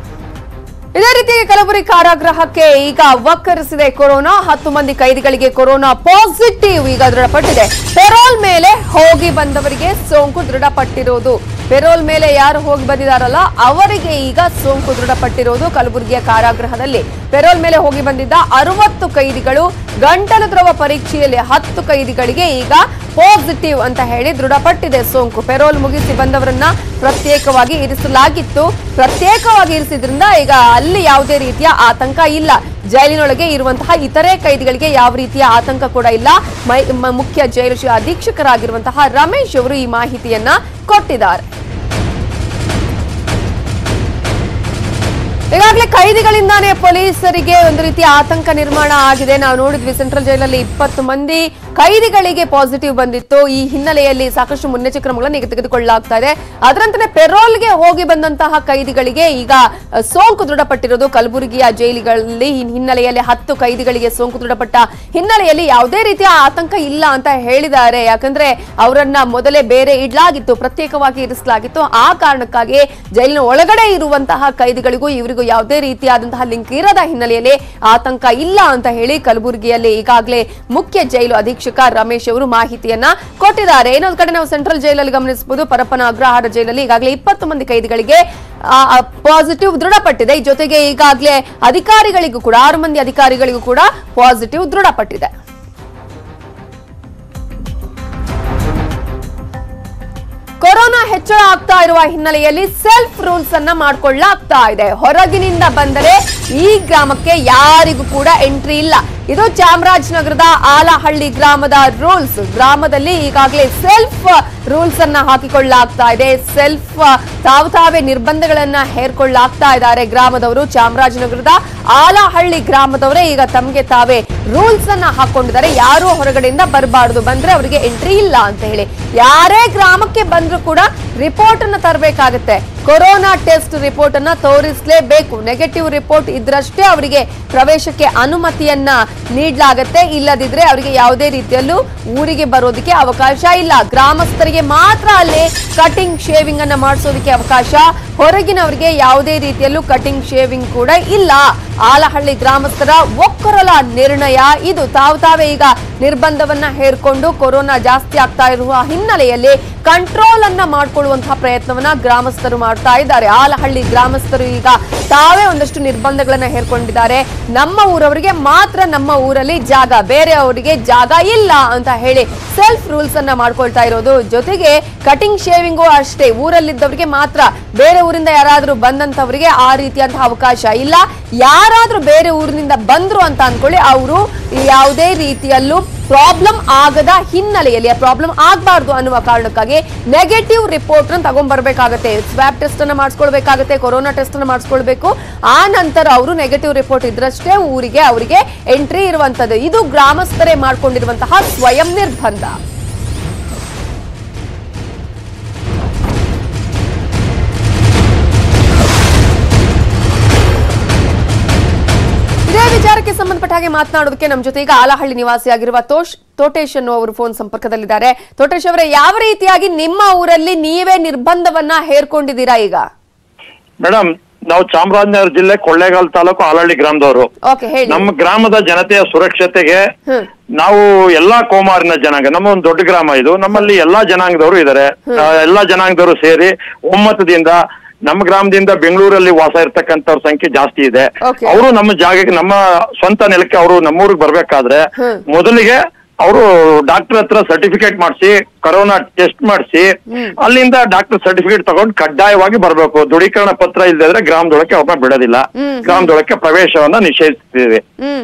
ಇದೇ ರೀತಿ ಕಲಬುರಗಿ ಕಾರಾಗೃಹಕ್ಕೆ ಈಗ ವಕ್ಕರಿಸಿದೆ ಕೊರೋನಾ. 10 ಮಂದಿ ಕೈದಿಗಳಿಗೆ ಕೊರೋನಾ ಪಾಸಿಟಿವ್ ಈಗ ದೃಢಪಟ್ಟಿದೆ. ಪೆರೋಲ್ ಮೇಲೆ ಹೋಗಿ ಬಂದವರಿಗೆ ಸೋಂಕು ದೃಢಪಟ್ಟಿರೋದು. ಪೆರೋಲ್ ಮೇಲೆ ಯಾರು ಹೋಗಿ ಬಂದಿದ್ದಾರಲ್ಲ ಅವರಿಗೆ ಈಗ ಸೋಂಕು ದೃಢಪಟ್ಟಿರೋದು. ಕಲಬುರಗಿಯ ಕಾರಾಗೃಹದಲ್ಲಿ ಪೆರೋಲ್ ಮೇಲೆ ಹೋಗಿ ಬಂದಿದ್ದ 60 ಕೈದಿಗಳು ಗಂಟಲು ದ್ರವ ಪರೀಕ್ಷೆಯಲ್ಲಿ 10 ಕೈದಿಗಳಿಗೆ ಈಗ ಪಾಸಿಟಿವ್ ಅಂತ ಹೇಳಿ ದೃಢಪಟ್ಟಿದೆ ಸೋಂಕು. ಪೆರೋಲ್ ಮುಗಿಸಿ ಬಂದವರನ್ನ ಪ್ರತ್ಯೇಕವಾಗಿ ಇರಿಸಲಾಗಿತ್ತು. ಪ್ರತ್ಯೇಕವಾಗಿ ಇರಿಸಿದ್ರಿಂದ ಈಗ ಅಲ್ಲಿ ಯಾವುದೇ ರೀತಿಯ ಆತಂಕ ಇಲ್ಲ. ಜೈಲಿನೊಳಗೆ ಇರುವಂತಹ ಇತರೆ ಕೈದಿಗಳಿಗೆ ಯಾವ ರೀತಿಯ ಆತಂಕ ಕೂಡ ಇಲ್ಲ. ಮುಖ್ಯ ಜೈಲು ಅಧೀಕ್ಷಕರಾಗಿರುವಂತಹ ರಮೇಶ್ ಅವರು ಈ ಮಾಹಿತಿಯನ್ನ ಕೊಟ್ಟಿದ್ದಾರೆ. ಈಗಾಗಲೇ ಕೈದಿಗಳಿಂದಾನೇ ಪೊಲೀಸರಿಗೆ ಒಂದು ರೀತಿಯ ಆತಂಕ ನಿರ್ಮಾಣ ಆಗಿದೆ. ನಾವು ನೋಡಿದ್ವಿ ಸೆಂಟ್ರಲ್ ಜೈಲಲ್ಲಿ 20 ಮಂದಿ ಕೈದಿಗಳಿಗೆ ಪಾಸಿಟಿವ್ ಬಂದಿತ್ತು. ಈ ಹಿನ್ನೆಲೆಯಲ್ಲಿ ಸಾಕಷ್ಟು ಮುನ್ನೆಚ್ಚರಿಕೆ ಕ್ರಮಗಳನ್ನು ಈಗ ತೆಗೆದುಕೊಳ್ಳಲಾಗ್ತಾ ಇದೆ. ಅದರಂತೆ ಪೆರೋಲ್ಗೆ ಹೋಗಿ ಬಂದಂತಹ ಕೈದಿಗಳಿಗೆ ಈಗ ಸೋಂಕು ದೃಢಪಟ್ಟಿರೋದು. ಕಲಬುರಗಿಯ ಜೈಲುಗಳಲ್ಲಿ ಈ ಹಿನ್ನೆಲೆಯಲ್ಲಿ 10 ಕೈದಿಗಳಿಗೆ ಸೋಂಕು ದೃಢಪಟ್ಟ ಹಿನ್ನೆಲೆಯಲ್ಲಿ ಯಾವುದೇ ರೀತಿಯ ಆತಂಕ ಇಲ್ಲ ಅಂತ ಹೇಳಿದ್ದಾರೆ. ಯಾಕಂದ್ರೆ ಅವರನ್ನ ಮೊದಲೇ ಬೇರೆ ಇಡಲಾಗಿತ್ತು, ಪ್ರತ್ಯೇಕವಾಗಿ ಇರಿಸಲಾಗಿತ್ತು. ಆ ಕಾರಣಕ್ಕಾಗಿ ಜೈಲಿನ ಒಳಗಡೆ ಇರುವಂತಹ ಕೈದಿಗಳಿಗೂ ಇವರಿಗೂ ಯಾವುದೇ ರೀತಿಯಾದಂತಹ ಲಿಂಕ್ ಇರದ ಹಿನ್ನೆಲೆಯಲ್ಲಿ ಆತಂಕ ಇಲ್ಲ ಅಂತ ಹೇಳಿ ಕಲಬುರಗಿಯಲ್ಲಿ ಈಗಾಗಲೇ ಮುಖ್ಯ ಜೈಲು ಅಧೀಕ್ಷಕ ರಮೇಶ್ ಅವರು ಮಾಹಿತಿಯನ್ನ ಕೊಟ್ಟಿದ್ದಾರೆ. ಇನ್ನೊಂದು ಕಡೆ ನಾವು ಸೆಂಟ್ರಲ್ ಜೈಲಲ್ಲಿ ಗಮನಿಸಬಹುದು, ಪರಪ್ಪನ ಅಗ್ರಹಾರ ಜೈಲಲ್ಲಿ ಈಗಾಗಲೇ 20 ಮಂದಿ ಕೈದಿಗಳಿಗೆ ಪಾಸಿಟಿವ್ ದೃಢಪಟ್ಟಿದೆ. ಈ ಜೊತೆಗೆ ಈಗಾಗಲೇ ಅಧಿಕಾರಿಗಳಿಗೂ ಕೂಡ 6 ಮಂದಿ ಅಧಿಕಾರಿಗಳಿಗೂ ಕೂಡ ಪಾಸಿಟಿವ್ ದೃಢಪಟ್ಟಿದೆ. ಕೊರೋನಾ ಹೆಚ್ಚಳ ಆಗ್ತಾ ಇರುವ ಹಿನ್ನೆಲೆಯಲ್ಲಿ ಸೆಲ್ಫ್ ರೂಲ್ಸ್ ಅನ್ನ ಮಾಡಿಕೊಳ್ಳಲಾಗ್ತಾ ಇದೆ. ಹೊರಗಿನಿಂದ ಬಂದರೆ ಈ ಗ್ರಾಮಕ್ಕೆ ಯಾರಿಗೂ ಕೂಡ ಎಂಟ್ರಿ ಇಲ್ಲ. ಇದು ಚಾಮರಾಜನಗರದ ಆಲಹಳ್ಳಿ ಗ್ರಾಮದ ರೂಲ್ಸ್. ಗ್ರಾಮದಲ್ಲಿ ಈಗಾಗಲೇ ಸೆಲ್ಫ್ ರೂಲ್ಸ್ ಅನ್ನ ಹಾಕಿಕೊಳ್ಳಲಾಗ್ತಾ ಇದೆ. ಸೆಲ್ಫ್ ತಾವೇ ನಿರ್ಬಂಧಗಳನ್ನ ಹೇರ್ಕೊಳ್ಳಲಾಗ್ತಾ ಇದ್ದಾರೆ ಗ್ರಾಮದವರು. ಚಾಮರಾಜನಗರದ ಆಲಹಳ್ಳಿ ಗ್ರಾಮದವರೇ ಈಗ ತಮಗೆ ತಾವೇ ರೂಲ್ಸ್ ಅನ್ನ ಹಾಕೊಂಡಿದ್ದಾರೆ. ಯಾರು ಹೊರಗಡೆಯಿಂದ ಬರಬಾರದು, ಬಂದ್ರೆ ಅವರಿಗೆ ಎಂಟ್ರಿ ಇಲ್ಲ ಅಂತ ಹೇಳಿ. ಯಾರೇ ಗ್ರಾಮಕ್ಕೆ ಬಂದ್ರು ಕೂಡ ರಿಪೋರ್ಟ್ ಅನ್ನ ತರಬೇಕಾಗುತ್ತೆ. ಕೊರೋನಾ ಟೆಸ್ಟ್ ರಿಪೋರ್ಟ್ ಅನ್ನ ತೋರಿಸಲೇಬೇಕು. ನೆಗೆಟಿವ್ ರಿಪೋರ್ಟ್ ಇದ್ರಷ್ಟೇ ಅವರಿಗೆ ಪ್ರವೇಶಕ್ಕೆ ಅನುಮತಿಯನ್ನ ನೀಡಲಾಗುತ್ತೆ. ಇಲ್ಲದಿದ್ರೆ ಅವರಿಗೆ ಯಾವುದೇ ರೀತಿಯಲ್ಲೂ ಊರಿಗೆ ಬರೋದಕ್ಕೆ ಅವಕಾಶ ಇಲ್ಲ. ಗ್ರಾಮಸ್ಥರಿಗೆ ಮಾತ್ರ ಅಲ್ಲಿ ಕಟಿಂಗ್ ಶೇವಿಂಗ್ ಅನ್ನ ಮಾಡಿಸೋದಕ್ಕೆ ಅವಕಾಶ. ಹೊರಗಿನವರಿಗೆ ಯಾವುದೇ ರೀತಿಯಲ್ಲೂ ಕಟಿಂಗ್ ಶೇವಿಂಗ್ ಕೂಡ ಇಲ್ಲ. ಆಲಹಳ್ಳಿ ಗ್ರಾಮಸ್ಥರ ಒಕ್ಕೊರಲ ನಿರ್ಣಯ ಇದು. ತಾವೇ ಈಗ ನಿರ್ಬಂಧವನ್ನ ಹೇರ್ಕೊಂಡು ಕೊರೋನಾ ಜಾಸ್ತಿ ಆಗ್ತಾ ಇರುವ ಹಿನ್ನೆಲೆಯಲ್ಲಿ ಕಂಟ್ರೋಲ್ ಅನ್ನ ಮಾಡಿಕೊಳ್ಳುವಂತಹ ಪ್ರಯತ್ನವನ್ನ ಗ್ರಾಮಸ್ಥರು ಮಾಡ್ತಾ ಇದ್ದಾರೆ. ಆಲಹಳ್ಳಿ ಗ್ರಾಮಸ್ಥರು ಈಗ ತಾವೇ ಒಂದಷ್ಟು ನಿರ್ಬಂಧಗಳನ್ನ ಹೇರ್ಕೊಂಡಿದ್ದಾರೆ. ನಮ್ಮ ಊರವರಿಗೆ ಮಾತ್ರ ನಮ್ಮ ಊರಲ್ಲಿ ಜಾಗ, ಬೇರೆ ಅವರಿಗೆ ಜಾಗ ಇಲ್ಲ ಅಂತ ಹೇಳಿ ಸೆಲ್ಫ್ ರೂಲ್ಸ್ ಅನ್ನ ಮಾಡ್ಕೊಳ್ತಾ ಇರೋದು. ಜೊತೆಗೆ ಕಟಿಂಗ್ ಶೇವಿಂಗು ಅಷ್ಟೇ, ಊರಲ್ಲಿದ್ದವರಿಗೆ ಮಾತ್ರ. ಬೇರೆ ಊರಿಂದ ಯಾರಾದ್ರೂ ಬಂದಂತವರಿಗೆ ಆ ರೀತಿಯಂತಹ ಅವಕಾಶ ಇಲ್ಲ. ಯಾರಾದ್ರೂ ಬೇರೆ ಊರಿನಿಂದ ಬಂದ್ರು ಅಂತ ಅನ್ಕೊಳ್ಳಿ, ಅವರು ಯಾವುದೇ ರೀತಿಯಲ್ಲೂ ಪ್ರಾಬ್ಲಮ್ ಆಗದ ಹಿನ್ನೆಲೆಯಲ್ಲಿ, ಪ್ರಾಬ್ಲಮ್ ಆಗಬಾರ್ದು ಅನ್ನುವ ಕಾರಣಕ್ಕಾಗಿ ನೆಗೆಟಿವ್ ರಿಪೋರ್ಟ್ ಅನ್ನು ತಗೊಂಡ್ಬರ್ಬೇಕಾಗತ್ತೆ. ಸ್ವಾಬ್ ಟೆಸ್ಟ್ ಅನ್ನ ಮಾಡಿಸ್ಕೊಳ್ಬೇಕಾಗತ್ತೆ, ಕೊರೋನಾ ಟೆಸ್ಟ್ ಅನ್ನ ಮಾಡಿಸ್ಕೊಳ್ಬೇಕು. ಆ ನಂತರ ಅವರು ನೆಗೆಟಿವ್ ರಿಪೋರ್ಟ್ ಇದ್ರಷ್ಟೇ ಊರಿಗೆ ಅವರಿಗೆ ಎಂಟ್ರಿ ಇರುವಂತದ್ದು. ಇದು ಗ್ರಾಮಸ್ಥರೇ ಮಾಡಿಕೊಂಡಿರುವಂತಹ ಸ್ವಯಂ ನಿರ್ಬಂಧ. ವಿಚಾರಕ್ಕೆ ಸಂಬಂಧಪಟ್ಟ ಹಾಗೆ ಮಾತನಾಡೋದಕ್ಕೆ ನಮ್ಮ ಜೊತೆ ಈಗ ಆಲಹಳ್ಳಿ ನಿವಾಸಿಯಾಗಿರುವ ತೋಟೇಶ್ ಅನ್ನುವರು ಫೋನ್ ಸಂಪರ್ಕದಲ್ಲಿದ್ದಾರೆ. ತೋಟೇಶ್ ಅವರೇ, ಯಾವ ರೀತಿಯಾಗಿ ನಿಮ್ಮ ಊರಲ್ಲಿ ನೀವೇ ನಿರ್ಬಂಧವನ್ನ ಹೇರ್ಕೊಂಡಿದ್ದೀರಾ ಈಗ? ಮೇಡಮ್, ನಾವು ಚಾಮರಾಜನಗರ ಜಿಲ್ಲೆ ಕೊಳ್ಳೇಗಾಲ ತಾಲೂಕು ಆಲಹಳ್ಳಿ ಗ್ರಾಮದವರು. ನಮ್ಮ ಗ್ರಾಮದ ಜನತೆಯ ಸುರಕ್ಷತೆಗೆ ನಾವು ಎಲ್ಲಾ ಕೋಮಾರಿನ ಜನಾಂಗ, ನಮ್ಮ ಒಂದು ದೊಡ್ಡ ಗ್ರಾಮ ಇದು, ನಮ್ಮಲ್ಲಿ ಎಲ್ಲಾ ಜನಾಂಗದವರು ಇದ್ದಾರೆ. ಎಲ್ಲಾ ಜನಾಂಗದವರು ಸೇರಿ ಒಮ್ಮತದಿಂದ ನಮ್ಮ ಗ್ರಾಮದಿಂದ ಬೆಂಗಳೂರಲ್ಲಿ ವಾಸ ಇರ್ತಕ್ಕಂಥವ್ರ ಸಂಖ್ಯೆ ಜಾಸ್ತಿ ಇದೆ. ಅವರು ನಮ್ಮ ಜಾಗಕ್ಕೆ, ನಮ್ಮ ಸ್ವಂತ ನೆಲಕ್ಕೆ ಅವರು ನಮ್ಮೂರಿಗೆ ಬರ್ಬೇಕಾದ್ರೆ ಮೊದಲಿಗೆ ಅವರು ಡಾಕ್ಟರ್ ಹತ್ರ ಸರ್ಟಿಫಿಕೇಟ್ ಮಾಡಿಸಿ, ಕೊರೋನಾ ಟೆಸ್ಟ್ ಮಾಡಿಸಿ, ಅಲ್ಲಿಂದ ಡಾಕ್ಟರ್ ಸರ್ಟಿಫಿಕೇಟ್ ತಗೊಂಡು ಕಡ್ಡಾಯವಾಗಿ ಬರಬೇಕು. ದೃಢೀಕರಣ ಪತ್ರ ಇಲ್ಲದ್ರೆ ಗ್ರಾಮದೊಳಕ್ಕೆ ಅವ್ರನ್ನ ಬಿಡೋದಿಲ್ಲ, ಗ್ರಾಮದೊಳಕ್ಕೆ ಪ್ರವೇಶವನ್ನ ನಿಷೇಧಿಸ್ತೀವಿ.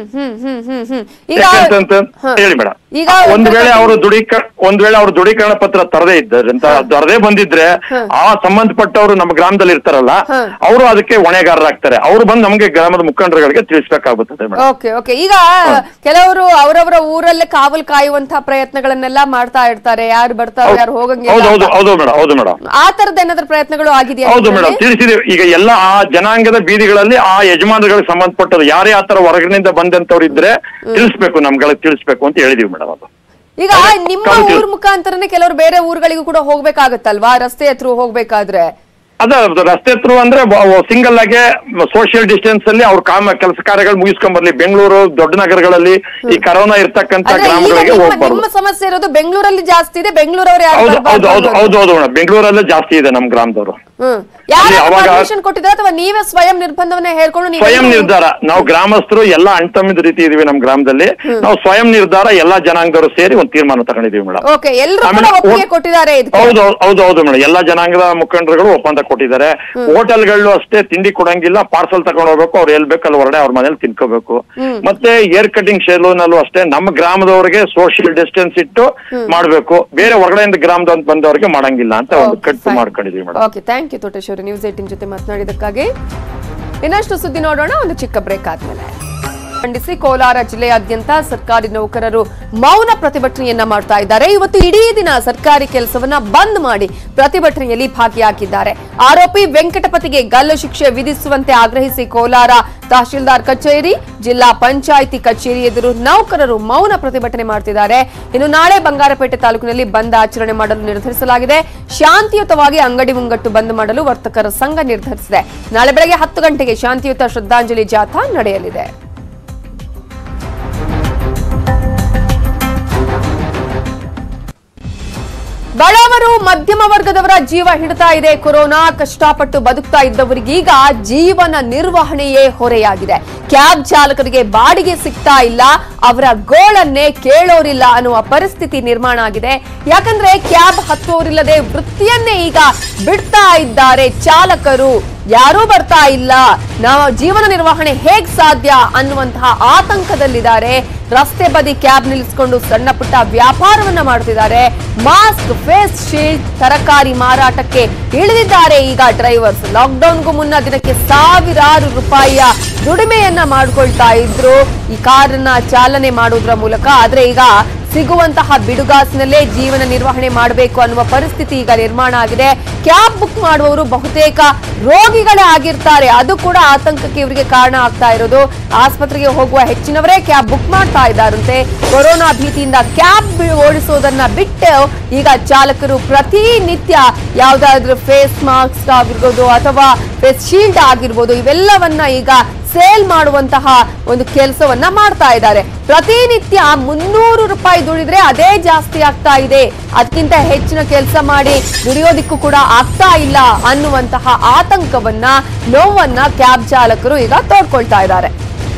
ಹೇಳಿ ಮೇಡಮ್, ಒಂದ್ ವೇಳೆ ಅವರು ದೃಢೀಕರಣ ಪತ್ರ ತರದೇ ಬಂದಿದ್ರೆ ಆ ಸಂಬಂಧಪಟ್ಟವರು ನಮ್ಮ ಗ್ರಾಮದಲ್ಲಿ ಇರ್ತಾರಲ್ಲ, ಅವರು ಅದಕ್ಕೆ ಹೊಣೆಗಾರರಾಗ್ತಾರೆ. ಅವ್ರು ಬಂದು ನಮ್ಗೆ ಗ್ರಾಮದ ಮುಖಂಡರುಗಳಿಗೆ ತಿಳಿಸ್ಬೇಕಾಗುತ್ತದೆ ಮೇಡಮ್. ಈಗ ಕೆಲವರು ಅವರವರ ಊರಲ್ಲೇ ಕಾವಲು ಕಾಯುವಂತಹ ಪ್ರಯತ್ನಗಳನ್ನೆಲ್ಲ ಮಾಡ್ತಾ ಇರ್ತಾರೆ, ಯಾರು ಬರ್ತಾರೆ ಯಾರು ಹೋಗಂಗಿಲ್ಲ. ಹೌದು ಮೇಡಮ್, ಆ ತರದ ಏನಾದ್ರೂ ಪ್ರಯತ್ನಗಳು ಆಗಿದೆಯಾ? ಹೌದು ಮೇಡಮ್, ತಿಳಿಸಿದೀವಿ. ಈಗ ಎಲ್ಲ ಆ ಜನಾಂಗದ ಬೀದಿಗಳಲ್ಲಿ ಆ ಯಜಮಾನರುಗಳಿಗೆ ಸಂಬಂಧಪಟ್ಟದ್ದು ಯಾರೇ ಆತರ ಹೊರಗಿನಿಂದ ಬಂದಂತವ್ರು ಇದ್ರೆ ತಿಳಿಸ್ಬೇಕು, ನಮ್ಗಳಿಗೆ ತಿಳಿಸ್ಬೇಕು ಅಂತ ಹೇಳಿದೀವಿ ಮೇಡಮ್. ಅದು ಈಗ ನಿಮ್ಮ ಊರ್ ಮುಖಾಂತರನೇ ಕೆಲವರು ಬೇರೆ ಊರುಗಳಿಗೂ ಕೂಡ ಹೋಗ್ಬೇಕಾಗತ್ತಲ್ವಾ, ರಸ್ತೆ ಹತ್ರ ಹೋಗ್ಬೇಕಾದ್ರೆ? ಅದ ರಸ್ತೆ ಥ್ರೂ ಅಂದ್ರೆ ಸಿಂಗಲ್ ಆಗಿ ಸೋಷಿಯಲ್ ಡಿಸ್ಟೆನ್ಸ್ ಅಲ್ಲಿ ಅವ್ರ ಕೆಲಸ ಕಾರ್ಯಗಳು ಮುಗಿಸ್ಕೊಂಡ್ ಬರ್ಲಿ. ಬೆಂಗಳೂರು ದೊಡ್ಡ ನಗರಗಳಲ್ಲಿ ಈ ಕರೋನಾ ಇರ್ತಕ್ಕಂಥ ಗ್ರಾಮಗಳಿಗೆ ನಿಮ್ಮ ಸಮಸ್ಯೆ ಇರೋದು ಬೆಂಗಳೂರಲ್ಲಿ ಜಾಸ್ತಿ ಇದೆ, ಬೆಂಗಳೂರವ್ರು ಹೌದು ಮೇಡಮ್, ಬೆಂಗಳೂರಲ್ಲೇ ಜಾಸ್ತಿ ಇದೆ ನಮ್ಮ ಗ್ರಾಮದವರು. ಕೊಟ್ಟಿದ್ದಾರೆ ಅಥವಾ ನೀವೇ ಸ್ವಯಂ ನಿರ್ಬಂಧವನ್ನ ಹೇಳ್ಕೊಂಡು? ಸ್ವಯಂ ನಿರ್ಧಾರ. ನಾವು ಗ್ರಾಮಸ್ಥರು ಎಲ್ಲಾ ಅಣ್ತಮ್ಮಿದ ರೀತಿ ಇದೀವಿ ನಮ್ಮ ಗ್ರಾಮದಲ್ಲಿ. ನಾವು ಸ್ವಯಂ ನಿರ್ಧಾರ ಎಲ್ಲಾ ಜನಾಂಗದವರು ಸೇರಿ ಒಂದು ತೀರ್ಮಾನ ತಗೊಂಡಿದೀವಿ ಮೇಡಮ್. ಹೌದು ಮೇಡಮ್, ಎಲ್ಲಾ ಜನಾಂಗದ ಮುಖಂಡರುಗಳು ಒಪ್ಪಂದ ಕೊಟ್ಟಿದ್ದಾರೆ. ಹೋಟೆಲ್ಗಳು ಅಷ್ಟೇ ತಿಂಡಿ ಕೊಡಂಗಿಲ್ಲ, ಪಾರ್ಸಲ್ ತಗೊಂಡು ಹೋಗ್ಬೇಕು, ಅವ್ರು ಎಲ್ ಬೇಕಲ್ಲಿ ಹೊರಗಡೆ ಅವ್ರ ಮನೇಲಿ ತಿನ್ಕೋಬೇಕು. ಮತ್ತೆ ಏರ್ ಕಟಿಂಗ್ ಸೆಲೂನ್ ಅಲ್ಲೂ ಅಷ್ಟೇ ನಮ್ಮ ಗ್ರಾಮದವರಿಗೆ ಸೋಷಿಯಲ್ ಡಿಸ್ಟೆನ್ಸ್ ಇಟ್ಟು ಮಾಡ್ಬೇಕು, ಬೇರೆ ಹೊರಗಡೆಯಿಂದ ಗ್ರಾಮದ ಬಂದವರಿಗೆ ಮಾಡಂಗಿಲ್ಲ ಅಂತ ಒಂದು ಕಟ್ಟು ಮಾಡ್ಕೊಂಡಿದೀವಿ ಮೇಡಮ್. ಥ್ಯಾಂಕ್ ಯು ತೋಟೇಶ್ ಅವರು, ನ್ಯೂಸ್ 18 ಜೊತೆ ಮಾತನಾಡಿದಕ್ಕಾಗಿ. ಇನ್ನಷ್ಟು ಸುದ್ದಿ ನೋಡೋಣ ಒಂದು ಚಿಕ್ಕ ಬ್ರೇಕ್ ಆದ್ಮೇಲೆ. ಖಂಡಿಸಿ ಕೋಲಾರ ಜಿಲ್ಲೆಯಾದ್ಯಂತ ಸರ್ಕಾರಿ ನೌಕರರು ಮೌನ ಪ್ರತಿಭಟನೆಯನ್ನ ಮಾಡ್ತಾ ಇದ್ದಾರೆ. ಇವತ್ತು ಇಡೀ ದಿನ ಸರ್ಕಾರಿ ಕೆಲಸವನ್ನ ಬಂದ್ ಮಾಡಿ ಪ್ರತಿಭಟನೆಯಲ್ಲಿ ಭಾಗಿಯಾಗಿದ್ದಾರೆ. ಆರೋಪಿ ವೆಂಕಟಪತಿಗೆ ಗಲ್ಲು ಶಿಕ್ಷೆ ವಿಧಿಸುವಂತೆ ಆಗ್ರಹಿಸಿ ಕೋಲಾರ ತಹಶೀಲ್ದಾರ್ ಕಚೇರಿ, ಜಿಲ್ಲಾ ಪಂಚಾಯಿತಿ ಕಚೇರಿ ಎದುರು ನೌಕರರು ಮೌನ ಪ್ರತಿಭಟನೆ ಮಾಡ್ತಿದ್ದಾರೆ. ಇನ್ನು ನಾಳೆ ಬಂಗಾರಪೇಟೆ ತಾಲೂಕಿನಲ್ಲಿ ಬಂದ್ ಆಚರಣೆ ಮಾಡಲು ನಿರ್ಧರಿಸಲಾಗಿದೆ. ಶಾಂತಿಯುತವಾಗಿ ಅಂಗಡಿ ಮುಂಗಟ್ಟು ಬಂದ್ ಮಾಡಲು ವರ್ತಕರ ಸಂಘ ನಿರ್ಧರಿಸಿದೆ. ನಾಳೆ ಬೆಳಗ್ಗೆ 10 ಗಂಟೆಗೆ ಶಾಂತಿಯುತ ಶ್ರದ್ಧಾಂಜಲಿ ಜಾಥಾ ನಡೆಯಲಿದೆ. ಬಡವರು ಮಧ್ಯಮ ವರ್ಗದವರ ಜೀವ ಹಿಡಿತಾ ಇದೆ ಕೊರೋನಾ. ಕಷ್ಟಪಟ್ಟು ಬದುಕ್ತಾ ಇದ್ದವರಿಗೀಗ ಜೀವನ ನಿರ್ವಹಣೆಯೇ ಹೊರೆಯಾಗಿದೆ. ಕ್ಯಾಬ್ ಚಾಲಕರಿಗೆ ಬಾಡಿಗೆ ಸಿಗ್ತಾ ಇಲ್ಲ, ಅವರ ಗೋಳನ್ನೇ ಕೇಳೋರಿಲ್ಲ ಅನ್ನುವ ಪರಿಸ್ಥಿತಿ ನಿರ್ಮಾಣ ಆಗಿದೆ. ಯಾಕಂದ್ರೆ ಕ್ಯಾಬ್ ಹತ್ತೋರಿಲ್ಲದೆ ವೃತ್ತಿಯನ್ನೇ ಈಗ ಬಿಡ್ತಾ ಇದ್ದಾರೆ ಚಾಲಕರು. ಯಾರೂ ಬರ್ತಾ ಇಲ್ಲ, ನಾವು ಜೀವನ ನಿರ್ವಹಣೆ ಹೇಗ್ ಸಾಧ್ಯ ಅನ್ನುವಂತಹ ಆತಂಕದಲ್ಲಿದ್ದಾರೆ. ರಸ್ತೆ ಬದಿ ಕ್ಯಾಬ್ ನಿಲ್ಲಿಸಿಕೊಂಡು ಸಣ್ಣ ಪುಟ್ಟ ವ್ಯಾಪಾರವನ್ನ ಮಾಡ್ತಿದ್ದಾರೆ. ಮಾಸ್ಕ್, ಫೇಸ್ ಶೀಲ್ಡ್, ತರಕಾರಿ ಮಾರಾಟಕ್ಕೆ ಇಳಿದಿದ್ದಾರೆ ಈಗ ಡ್ರೈವರ್ಸ್. ಲಾಕ್ಡೌನ್ಗೂ ಮುನ್ನ ದಿನಕ್ಕೆ ಸಾವಿರಾರು ರೂಪಾಯಿಯ ದುಡಿಮೆಯನ್ನ ಮಾಡ್ಕೊಳ್ತಾ ಇದ್ರು ಈ ಕಾರನ್ನ ಚಾಲನೆ ಮಾಡೋದ್ರ ಮೂಲಕ. ಆದ್ರೆ ಈಗ ಸಿಗುವಂತಹ ಬಿಡುಗಾಸಿನಲ್ಲೇ ಜೀವನ ನಿರ್ವಹಣೆ ಮಾಡಬೇಕು ಅನ್ನುವ ಪರಿಸ್ಥಿತಿ ಈಗ ನಿರ್ಮಾಣ ಆಗಿದೆ. ಕ್ಯಾಬ್ ಬುಕ್ ಮಾಡುವವರು ಬಹುತೇಕ ರೋಗಿಗಳೇ ಆಗಿರ್ತಾರೆ. ಅದು ಕೂಡ ಆತಂಕಕ್ಕೆ ಇವರಿಗೆ ಕಾರಣ ಆಗ್ತಾ ಇರೋದು. ಆಸ್ಪತ್ರೆಗೆ ಹೋಗುವ ಹೆಚ್ಚಿನವರೇ ಕ್ಯಾಬ್ ಬುಕ್ ಮಾಡ್ತಾ ಇದ್ದಾರಂತೆ. ಕೊರೋನಾ ಭೀತಿಯಿಂದ ಕ್ಯಾಬ್ ಓಡಿಸೋದನ್ನ ಬಿಟ್ಟು ಈಗ ಚಾಲಕರು ಪ್ರತಿನಿತ್ಯ ಯಾವ್ದಾದ್ರು ಫೇಸ್ ಮಾಸ್ಕ್ ಆಗಿರ್ಬೋದು ಅಥವಾ ಫೇಸ್ ಶೀಲ್ಡ್ ಆಗಿರ್ಬೋದು, ಇವೆಲ್ಲವನ್ನ ಈಗ ಸೇಲ್ ಮಾಡುವಂತಹ ಒಂದು ಕೆಲಸವನ್ನ ಮಾಡ್ತಾ ಇದ್ದಾರೆ. ಪ್ರತಿನಿತ್ಯ 300 ರೂಪಾಯಿ ದುಡಿದ್ರೆ ಅದೇ ಜಾಸ್ತಿ ಆಗ್ತಾ ಇದೆ. ಅದಕ್ಕಿಂತ ಹೆಚ್ಚಿನ ಕೆಲಸ ಮಾಡಿ ದುಡಿಯೋದಿಕ್ಕೂ ಕೂಡ ಆಗ್ತಾ ಇಲ್ಲ ಅನ್ನುವಂತಹ ಆತಂಕವನ್ನ, ನೋವನ್ನ ಕ್ಯಾಬ್ ಚಾಲಕರು ಈಗ ತೋಡ್ಕೊಳ್ತಾ ಇದ್ದಾರೆ.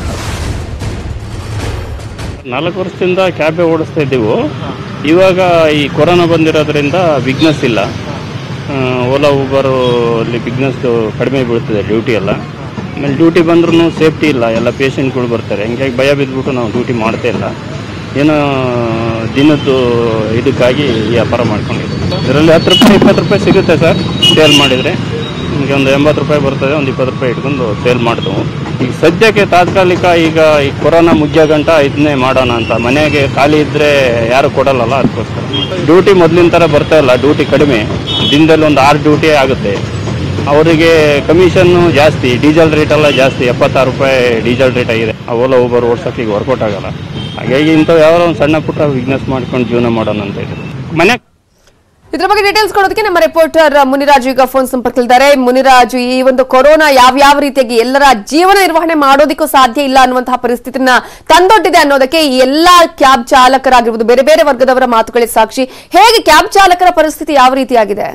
4 ವರ್ಷದಿಂದ ಕ್ಯಾಬೇ ಓಡಿಸ್ತಾ ಇದ್ದೀವಿ. ಇವಾಗ ಈ ಕೊರೋನಾ ಬಂದಿರೋದ್ರಿಂದ ಬಿಸ್ನೆಸ್ ಇಲ್ಲ. ಓಲಾ ಊಬರು ಅಲ್ಲಿ ಬಿಸ್ನೆಸ್ ಕಡಿಮೆ ಬೀಳ್ತದೆ, ಡ್ಯೂಟಿ ಎಲ್ಲ. ಆಮೇಲೆ ಡ್ಯೂಟಿ ಬಂದ್ರೂ ಸೇಫ್ಟಿ ಇಲ್ಲ, ಎಲ್ಲ ಪೇಷಂಟ್ಗಳು ಬರ್ತಾರೆ. ಹಿಂಗಾಗಿ ಭಯ ಬಿದ್ದುಬಿಟ್ಟು ನಾವು ಡ್ಯೂಟಿ ಮಾಡ್ತಾ ಇಲ್ಲ. ಏನೋ ದಿನದ್ದು ಇದಕ್ಕಾಗಿ ವ್ಯಾಪಾರ ಮಾಡ್ಕೊಂಡಿದ್ದೀವಿ. ಇದರಲ್ಲಿ 10 ರೂಪಾಯಿ 20 ರೂಪಾಯಿ ಸಿಗುತ್ತೆ ಸರ್ ಸೇಲ್ ಮಾಡಿದರೆ. ನಿಮಗೆ ಒಂದು 80 ರೂಪಾಯಿ ಬರ್ತದೆ, ಒಂದು 20 ರೂಪಾಯಿ ಇಟ್ಕೊಂಡು ಸೇಲ್ ಮಾಡ್ತೇವೆ. ಈಗ ಸದ್ಯಕ್ಕೆ ತಾತ್ಕಾಲಿಕ ಈಗ ಈ ಕೊರೋನಾ ಮುಗಿಯೋ ಗಂಟ ಇದನ್ನೇ ಮಾಡೋಣ ಅಂತ. ಮನೆಗೆ ಖಾಲಿ ಇದ್ದರೆ ಯಾರು ಕೊಡಲ್ಲಲ್ಲ, ಅದಕ್ಕೋಸ್ಕರ. ಡ್ಯೂಟಿ ಮೊದಲಿನ ಥರ ಬರ್ತಾ ಇಲ್ಲ, ಡ್ಯೂಟಿ ಕಡಿಮೆ. ದಿನದಲ್ಲಿ ಒಂದು 6 ಡ್ಯೂಟಿ ಆಗುತ್ತೆ. ಅವರಿಗೆ ಕಮಿಷನ್ನು ಜಾಸ್ತಿ, ಡೀಸೆಲ್ ರೇಟ್ ಎಲ್ಲ ಜಾಸ್ತಿ, 76 ರೂಪಾಯಿ ಡೀಸೆಲ್ ರೇಟ್ ಆಗಿದೆ. ಓಲಾ ಊಬರ್ ಓಡ್ಸೋಕೆ ಈಗ ವರ್ಕೌಟ್ ಆಗಲ್ಲ. ಹಾಗಾಗಿ ಇಂಥವು ಯಾರೋ ಒಂದು ಸಣ್ಣ ಪುಟ್ಟ ಬಿಸ್ನೆಸ್ ಮಾಡ್ಕೊಂಡು ಜೀವನ ಮಾಡೋಣ ಅಂತ ಇದ್ದಾರೆ. ಮನೆ ಇದ್ರ ಬಗ್ಗೆ ಡೀಟೇಲ್ಸ್ ಕೊಡೋದಕ್ಕೆ ನಮ್ಮ ರಿಪೋರ್ಟರ್ ಮುನಿರಾಜು ಈಗ ಫೋನ್ ಸಂಪರ್ಕದಲ್ಲಿದ್ದಾರೆ. ಮುನಿರಾಜು, ಈ ಒಂದು ಕೊರೋನಾ ಯಾವ ರೀತಿಯಾಗಿ ಎಲ್ಲರ ಜೀವನ ನಿರ್ವಹಣೆ ಮಾಡೋದಕ್ಕೂ ಸಾಧ್ಯ ಇಲ್ಲ ಅನ್ನುವಂತಹ ಪರಿಸ್ಥಿತಿನ ತಂದೊಡ್ಡಿದೆ ಅನ್ನೋದಕ್ಕೆ ಈ ಎಲ್ಲಾ ಕ್ಯಾಬ್ ಚಾಲಕರಾಗಿರ್ಬೋದು, ಬೇರೆ ಬೇರೆ ವರ್ಗದವರ ಮಾತುಗಳಿಗೆ ಸಾಕ್ಷಿ. ಹೇಗೆ ಕ್ಯಾಬ್ ಚಾಲಕರ ಪರಿಸ್ಥಿತಿ ಯಾವ ರೀತಿಯಾಗಿದೆ?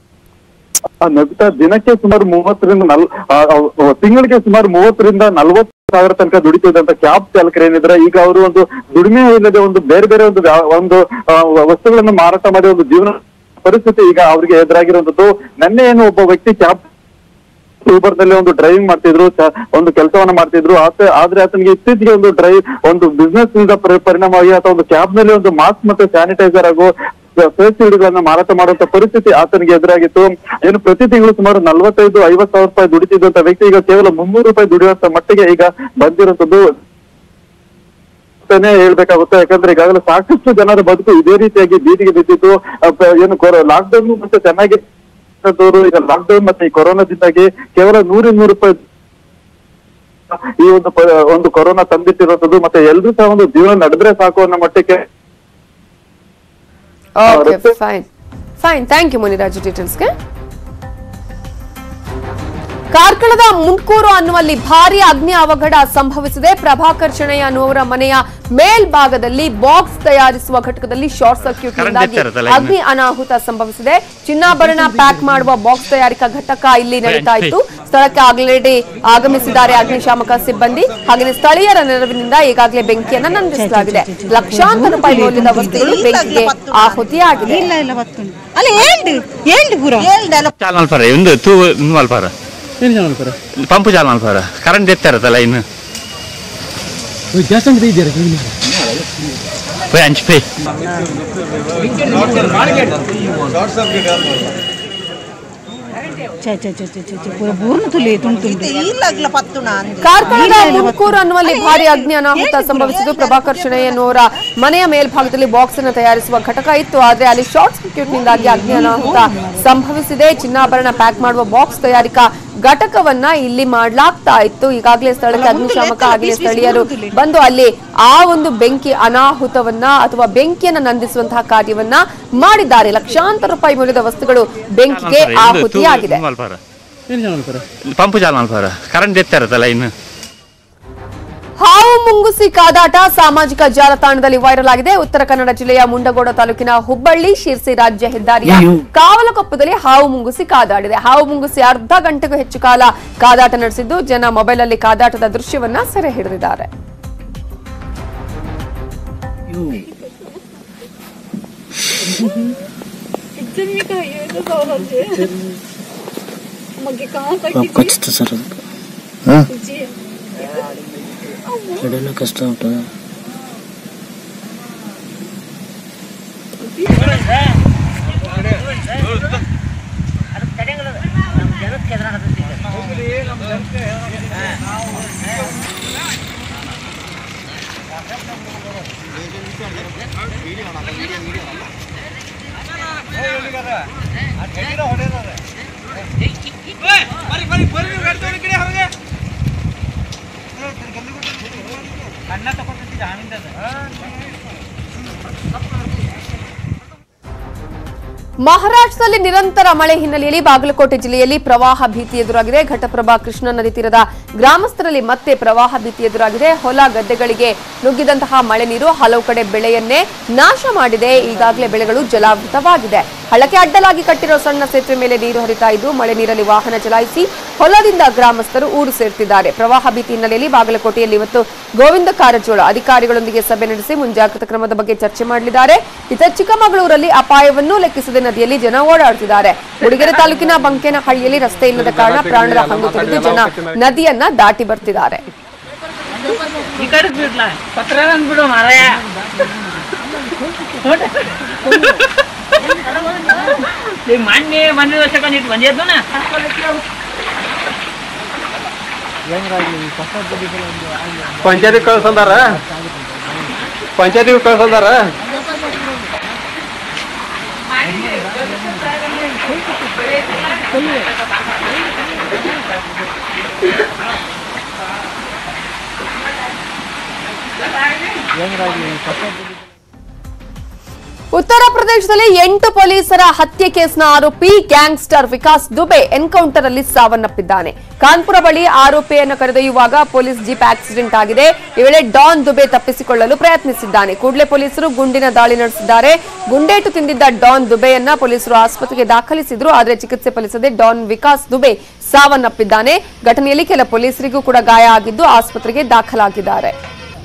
ದಿನಕ್ಕೆ ಸುಮಾರು 30 ತಿಂಗಳಿಗೆ ಸುಮಾರು 30 ರಿಂದ 40 ಸಾವಿರ ತನಕ ದುಡಿತಿದ್ದಂತ ಕ್ಯಾಬ್ ಚಾಲಕರು ಏನಿದ್ರೆ ಈಗ ಅವರು ಒಂದು ದುಡಿಮೆ ಇಲ್ಲದೆ ಒಂದು ಬೇರೆ ಬೇರೆ ಒಂದು ವಸ್ತುಗಳನ್ನು ಮಾರಾಟ ಮಾಡಿ ಒಂದು ಜೀವನ ಪರಿಸ್ಥಿತಿ ಈಗ ಅವ್ರಿಗೆ ಎದುರಾಗಿರುವಂತದ್ದು. ನೆನ್ನೆ ಏನು ಒಬ್ಬ ವ್ಯಕ್ತಿ ಕ್ಯಾಬ್ ಊಬರ್ ನಲ್ಲಿ ಒಂದು ಡ್ರೈವಿಂಗ್ ಮಾಡ್ತಿದ್ರು, ಒಂದು ಕೆಲಸವನ್ನ ಮಾಡ್ತಿದ್ರು. ಆದ್ರೆ ಆತನಿಗೆ ಇತ್ತೀಚೆಗೆ ಒಂದು ಬಿಸ್ನೆಸ್ ಇಂದ ಪರಿಣಾಮವಾಗಿ ಆತ ಒಂದು ಕ್ಯಾಬ್ ನಲ್ಲಿ ಒಂದು ಮಾಸ್ಕ್ ಮತ್ತೆ ಸ್ಯಾನಿಟೈಸರ್ ಹಾಗೂ ಫೇಸ್ ಶೀಲ್ಡ್ಗಳನ್ನ ಮಾರಾಟ ಮಾಡುವಂತ ಪರಿಸ್ಥಿತಿ ಆತನಿಗೆ ಎದುರಾಗಿತ್ತು. ಏನು ಪ್ರತಿ ತಿಂಗಳು ಸುಮಾರು 45-50 ಸಾವಿರ ರೂಪಾಯಿ ದುಡಿತಿದ್ದಂತ ವ್ಯಕ್ತಿ ಈಗ ಕೇವಲ 300 ರೂಪಾಯಿ ದುಡಿಯುವಂತ ಮಟ್ಟಿಗೆ ಈಗ ಬಂದಿರುವಂತದ್ದು ಹೇಳ್ಬೇಕಾಗುತ್ತೆ. ಯಾಕಂದ್ರೆ ಈಗಾಗಲೇ ಸಾಕಷ್ಟು ಜನರ ಬದುಕು ಇದೇ ರೀತಿಯಾಗಿ ಬೀದಿಗೆ ಬಿದ್ದಿತ್ತು. ಏನು ಲಾಕ್ಡೌನ್ ಮತ್ತೆ ಚೆನ್ನಾಗಿ ಈಗ ಲಾಕ್ಡೌನ್ ಮತ್ತೆ ಈ ಕೊರೋನಾದಿಂದಾಗಿ ಕೇವಲ 100 ರೂಪಾಯಿ ಈ ಒಂದು ಕೊರೋನಾ ತಂದಿಟ್ಟಿರುವಂತದ್ದು. ಮತ್ತೆ ಎಲ್ರೂ ಸಹ ಒಂದು ಜೀವನ ನಡೆದ್ರೆ ಸಾಕು ಅನ್ನೋ ಮಟ್ಟಕ್ಕೆ. ಫೈನ್, ಥ್ಯಾಂಕ್ ಯು ಮುನಿರಾಜು ಡೀಟೇಲ್ಸ್ಗೆ. ಕಾರ್ಕಳದ ಮುಂಡ್ಕೂರು ಅನ್ನುವಲ್ಲಿ ಭಾರೀ ಅಗ್ನಿ ಅವಘಡ ಸಂಭವಿಸಿದೆ. ಪ್ರಭಾಕರ್ ಶೆಣಯ್ಯ ಅನ್ನುವರ ಮನೆಯ ಮೇಲ್ಭಾಗದಲ್ಲಿ ಬಾಕ್ಸ್ ತಯಾರಿಸುವ ಘಟಕದಲ್ಲಿ ಶಾರ್ಟ್ ಸರ್ಕ್ಯೂಟ್ನಿಂದಾಗಿ ಅಗ್ನಿ ಅನಾಹುತ ಸಂಭವಿಸಿದೆ. ಚಿನ್ನಾಭರಣ ಪ್ಯಾಕ್ ಮಾಡುವ ಬಾಕ್ಸ್ ತಯಾರಿಕಾ ಘಟಕ ಇಲ್ಲಿ ನಡೀತಾ ಇತ್ತು. ಸ್ಥಳಕ್ಕೆ ಆಲ್ರೆಡಿ ಆಗಮಿಸಿದ್ದಾರೆ ಅಗ್ನಿಶಾಮಕ ಸಿಬ್ಬಂದಿ. ಹಾಗೆಯೇ ಸ್ಥಳೀಯರ ನೆರವಿನಿಂದ ಈಗಾಗಲೇ ಬೆಂಕಿಯನ್ನು ನಂದಿಸಲಾಗಿದೆ. ಲಕ್ಷಾಂತರ ರೂಪಾಯಿ ಮೌಲ್ಯದ ವಸ್ತುಗಳು ಬೆಂಕಿಗೆ ಆಹುತಿಯಾಗಿದೆ. పంపు చాలు సార్ కరెంట్ తెస్తారు సార్ లైన్ పోయి అంచిపోయి ಕಾರ್ಕಳದ ಮುಂಡ್ಕೂರು ಅನ್ನುವಲ್ಲಿ ಭಾರಿ ಅಗ್ನಿ ಅನಾಹುತ ಸಂಭವಿಸಿದ್ದು. ಪ್ರಭಾಕರ್ ಶೆಣಯ್ಯನವರ ಮನೆಯ ಮೇಲ್ಭಾಗದಲ್ಲಿ ಬಾಕ್ಸ್ ಅನ್ನು ತಯಾರಿಸುವ ಘಟಕ ಇತ್ತು. ಆದ್ರೆ ಅಲ್ಲಿ ಶಾರ್ಟ್ ಸರ್ಕ್ಯೂಟ್ನಿಂದಾಗಿ ಅಗ್ನಿ ಅನಾಹುತ ಸಂಭವಿಸಿದೆ. ಚಿನ್ನಾಭರಣ ಪ್ಯಾಕ್ ಮಾಡುವ ಬಾಕ್ಸ್ ತಯಾರಿಕಾ ಘಟಕವನ್ನ ಇಲ್ಲಿ ಮಾಡಲಾಗ್ತಾ ಇತ್ತು. ಈಗಾಗಲೇ ಸ್ಥಳಕ್ಕೆ ಅಗ್ನಿಶಾಮಕ ಹಾಗೆ ಸ್ಥಳೀಯರು ಬಂದು ಅಲ್ಲಿ ಆ ಒಂದು ಬೆಂಕಿ ಅನಾಹುತವನ್ನ ಅಥವಾ ಬೆಂಕಿಯನ್ನ ನಂದಿಸುವಂತಹ ಕಾರ್ಯವನ್ನ ಮಾಡಿದ್ದಾರೆ. ಲಕ್ಷಾಂತರ ರೂಪಾಯಿ ಮೌಲ್ಯದ ವಸ್ತುಗಳು ಬೆಂಕಿಗೆ ಆಹುತಿಯಾಗಿದೆ. పంపు చాలు సార్ కరెంట్ తెస్తారు లైన్ ಹಾವು ಮುಂಗುಸಿ ಕಾದಾಟ ಸಾಮಾಜಿಕ ಜಾಲತಾಣದಲ್ಲಿ ವೈರಲ್ ಆಗಿದೆ. ಉತ್ತರ ಕನ್ನಡ ಜಿಲ್ಲೆಯ ಮುಂಡಗೋಡ ತಾಲೂಕಿನ ಹುಬ್ಬಳ್ಳಿ ಶಿರ್ಸಿ ರಾಜ್ಯ ಹೆದ್ದಾರಿಯ ಕಾವಲಕೊಪ್ಪದಲ್ಲಿ ಹಾವು ಮುಂಗುಸಿ ಕಾದಾಡಿದೆ. ಹಾವು ಮುಂಗುಸಿ ಅರ್ಧ ಗಂಟೆಗೂ ಹೆಚ್ಚು ಕಾಲ ಕಾದಾಟ ನಡೆಸಿದ್ದು ಜನ ಮೊಬೈಲ್ ಅಲ್ಲಿ ಕಾದಾಟದ ದೃಶ್ಯವನ್ನ ಸೆರೆ ಹಿಡಿದಿದ್ದಾರೆ. ಕಷ್ಟ ಉಂಟು. ಮಹಾರಾಷ್ಟ್ರದಲ್ಲಿ ನಿರಂತರ ಮಳೆ ಹಿನ್ನೆಲೆಯಲ್ಲಿ ಬಾಗಲಕೋಟೆ ಜಿಲ್ಲೆಯಲ್ಲಿ ಪ್ರವಾಹ ಭೀತಿ ಎದುರಾಗಿದೆ. ಘಟಪ್ರಭಾ ಕೃಷ್ಣಾ ನದಿ ತೀರದ ಗ್ರಾಮಸ್ಥರಲ್ಲಿ ಮತ್ತೆ ಪ್ರವಾಹ ಭೀತಿ ಎದುರಾಗಿದೆ. ಹೊಲ ಗದ್ದೆಗಳಿಗೆ ನುಗ್ಗಿದಂತಹ ಮಳೆ ನೀರು ಹಲವು ಕಡೆ ಬೆಳೆಯನ್ನೇ ನಾಶ ಮಾಡಿದೆ. ಈಗಾಗಲೇ ಬೆಳೆಗಳು ಜಲಾವೃತವಾಗಿದೆ. ಹಳ್ಳಕ್ಕೆ ಅಡ್ಡಲಾಗಿ ಕಟ್ಟಿರೋ ಸಣ್ಣ ಸೇತುವೆ ಮೇಲೆ ನೀರು ಹರಿತಾ ಇದ್ದು ಮಳೆ ನೀರಲ್ಲಿ ವಾಹನ ಚಲಾಯಿಸಿ ಹೊಲದಿಂದ ಗ್ರಾಮಸ್ಥರು ಊರು ಸೇರ್ತಿದ್ದಾರೆ. ಪ್ರವಾಹ ಭೀತಿ ಹಿನ್ನೆಲೆಯಲ್ಲಿ ಬಾಗಲಕೋಟೆಯಲ್ಲಿ ಇವತ್ತು ಗೋವಿಂದ ಕಾರಜೋಳ ಅಧಿಕಾರಿಗಳೊಂದಿಗೆ ಸಭೆ ನಡೆಸಿ ಮುಂಜಾಗ್ರತಾ ಕ್ರಮದ ಬಗ್ಗೆ ಚರ್ಚೆ ಮಾಡಲಿದ್ದಾರೆ. ಇತ ಚಿಕ್ಕಮಗಳೂರಲ್ಲಿ ಅಪಾಯವನ್ನೂ ಲೆಕ್ಕಿಸದೆ ನದಿಯಲ್ಲಿ ಜನ ಓಡಾಡುತ್ತಿದ್ದಾರೆ. ಮೂಡಿಗೆರೆ ತಾಲೂಕಿನ ಬಂಕೇನಹಳ್ಳಿಯಲ್ಲಿ ರಸ್ತೆ ಇಲ್ಲದ ಕಾರಣ ಪ್ರಾಣದ ಹಂಗು ತೊರೆದು ಜನ ನದಿಯನ್ನ ದಾಟಿ ಬರ್ತಿದ್ದಾರೆ. ಪಂಚಾಯತಿಗೆ ಕಳ್ಸಂದಾರ ಉತ್ತರ ಪ್ರದೇಶದಲ್ಲಿ 8 ಪೊಲೀಸರ ಹತ್ಯೆ ಕೇಸ್ನ ಆರೋಪಿ ಗ್ಯಾಂಗ್ಸ್ಟರ್ ವಿಕಾಸ್ ದುಬೆ ಎನ್ಕೌಂಟರ್ ಅಲ್ಲಿ ಸಾವನ್ನಪ್ಪಿದ್ದಾನೆ. ಕಾನ್ಪುರ ಬಳಿ ಆರೋಪಿಯನ್ನು ಕರೆದೊಯ್ಯುವಾಗ ಪೊಲೀಸ್ ಜೀಪ್ ಆಕ್ಸಿಡೆಂಟ್ ಆಗಿದೆ. ಈ ವೇಳೆ ಡಾನ್ ದುಬೆ ತಪ್ಪಿಸಿಕೊಳ್ಳಲು ಪ್ರಯತ್ನಿಸಿದ್ದಾನೆ. ಕೂಡಲೇ ಪೊಲೀಸರು ಗುಂಡಿನ ದಾಳಿ ನಡೆಸಿದ್ದಾರೆ. ಗುಂಡೇಟು ತಿಂದಿದ್ದ ಡಾನ್ ದುಬೆಯನ್ನ ಪೊಲೀಸರು ಆಸ್ಪತ್ರೆಗೆ ದಾಖಲಿಸಿದ್ರು. ಆದರೆ ಚಿಕಿತ್ಸೆ ಫಲಿಸದೆ ಡಾನ್ ವಿಕಾಸ್ ದುಬೆ ಸಾವನ್ನಪ್ಪಿದ್ದಾನೆ. ಘಟನೆಯಲ್ಲಿ ಕೆಲ ಪೊಲೀಸರಿಗೂ ಕೂಡ ಗಾಯ ಆಗಿದ್ದು ಆಸ್ಪತ್ರೆಗೆ ದಾಖಲಾಗಿದ್ದಾರೆ.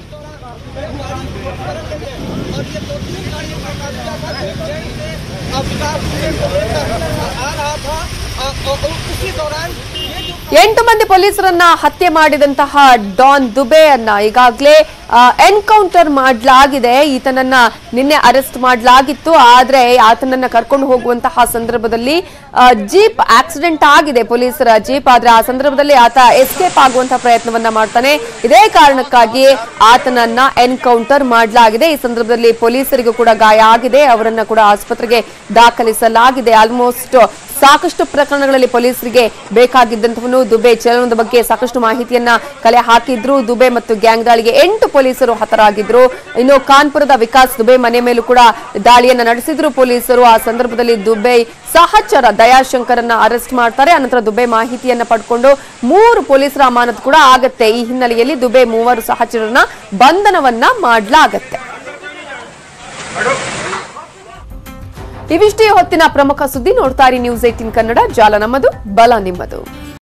ಎಂಟು ಮಂದಿ ಪೊಲೀಸರನ್ನ ಹತ್ಯೆ ಮಾಡಿದಂತಹ ಡಾನ್ ದುಬೆಯನ್ನ ಈಗಾಗಲೇ ಎನ್ಕೌಂಟರ್ ಮಾಡಲಾಗಿದೆ. ಈತನನ್ನ ನಿನ್ನೆ ಅರೆಸ್ಟ್ ಮಾಡಲಾಗಿತ್ತು. ಆದ್ರೆ ಆತನನ್ನ ಕರ್ಕೊಂಡು ಹೋಗುವಂತಹ ಸಂದರ್ಭದಲ್ಲಿ ಜೀಪ್ ಆಕ್ಸಿಡೆಂಟ್ ಆಗಿದೆ, ಪೊಲೀಸರ ಜೀಪ್. ಆದ್ರೆ ಆ ಸಂದರ್ಭದಲ್ಲಿ ಆತ ಎಸ್ಕೇಪ್ ಆಗುವಂತಹ ಪ್ರಯತ್ನವನ್ನ ಮಾಡ್ತಾನೆ. ಇದೇ ಕಾರಣಕ್ಕಾಗಿ ಆತನನ್ನ ಎನ್ಕೌಂಟರ್ ಮಾಡಲಾಗಿದೆ. ಈ ಸಂದರ್ಭದಲ್ಲಿ ಪೊಲೀಸರಿಗೂ ಕೂಡ ಗಾಯ ಆಗಿದೆ. ಅವರನ್ನ ಕೂಡ ಆಸ್ಪತ್ರೆಗೆ ದಾಖಲಿಸಲಾಗಿದೆ. ಆಲ್ಮೋಸ್ಟ್ ಸಾಕಷ್ಟು ಪ್ರಕರಣಗಳಲ್ಲಿ ಪೊಲೀಸರಿಗೆ ಬೇಕಾಗಿದ್ದಂತವನು ದುಬೆ ಚಲನದ ಬಗ್ಗೆ ಸಾಕಷ್ಟು ಮಾಹಿತಿಯನ್ನ ಕಲೆ ಹಾಕಿದ್ರು. ದುಬೆ ಮತ್ತು ಗ್ಯಾಂಗ್ ದಾಳಿಗೆ 8 ಪೊಲೀಸರು ಹತರಾಗಿದ್ರು. ಇನ್ನು ಕಾನ್ಪುರದ ವಿಕಾಸ್ ದುಬೆ ಮನೆ ಮೇಲೂ ಕೂಡ ದಾಳಿಯನ್ನ ನಡೆಸಿದ್ರು ಪೊಲೀಸರು. ಆ ಸಂದರ್ಭದಲ್ಲಿ ದುಬೆ ಸಹಚರ ದಯಾಶಂಕರನ್ನ ಅರೆಸ್ಟ್ ಮಾಡ್ತಾರೆ. ಅನಂತರ ದುಬೆ ಮಾಹಿತಿಯನ್ನ ಪಡ್ಕೊಂಡು 3 ಪೊಲೀಸರ ಅಮಾನತು ಕೂಡ ಆಗತ್ತೆ. ಈ ಹಿನ್ನೆಲೆಯಲ್ಲಿ ದುಬೆ 3 ಸಹಚರರನ್ನ ಬಂಧನವನ್ನ ಮಾಡಲಾಗತ್ತೆ. ಇವಿಷ್ಟೇ ಹೊತ್ತಿನ ಪ್ರಮುಖ ಸುದ್ದಿ. ನೋಡ್ತಾ ಇರಿ ನ್ಯೂಸ್ 18 ಕನ್ನಡ. ಜಾಲ ನಮ್ಮದು, ಬಲ ನಿಮ್ಮದು.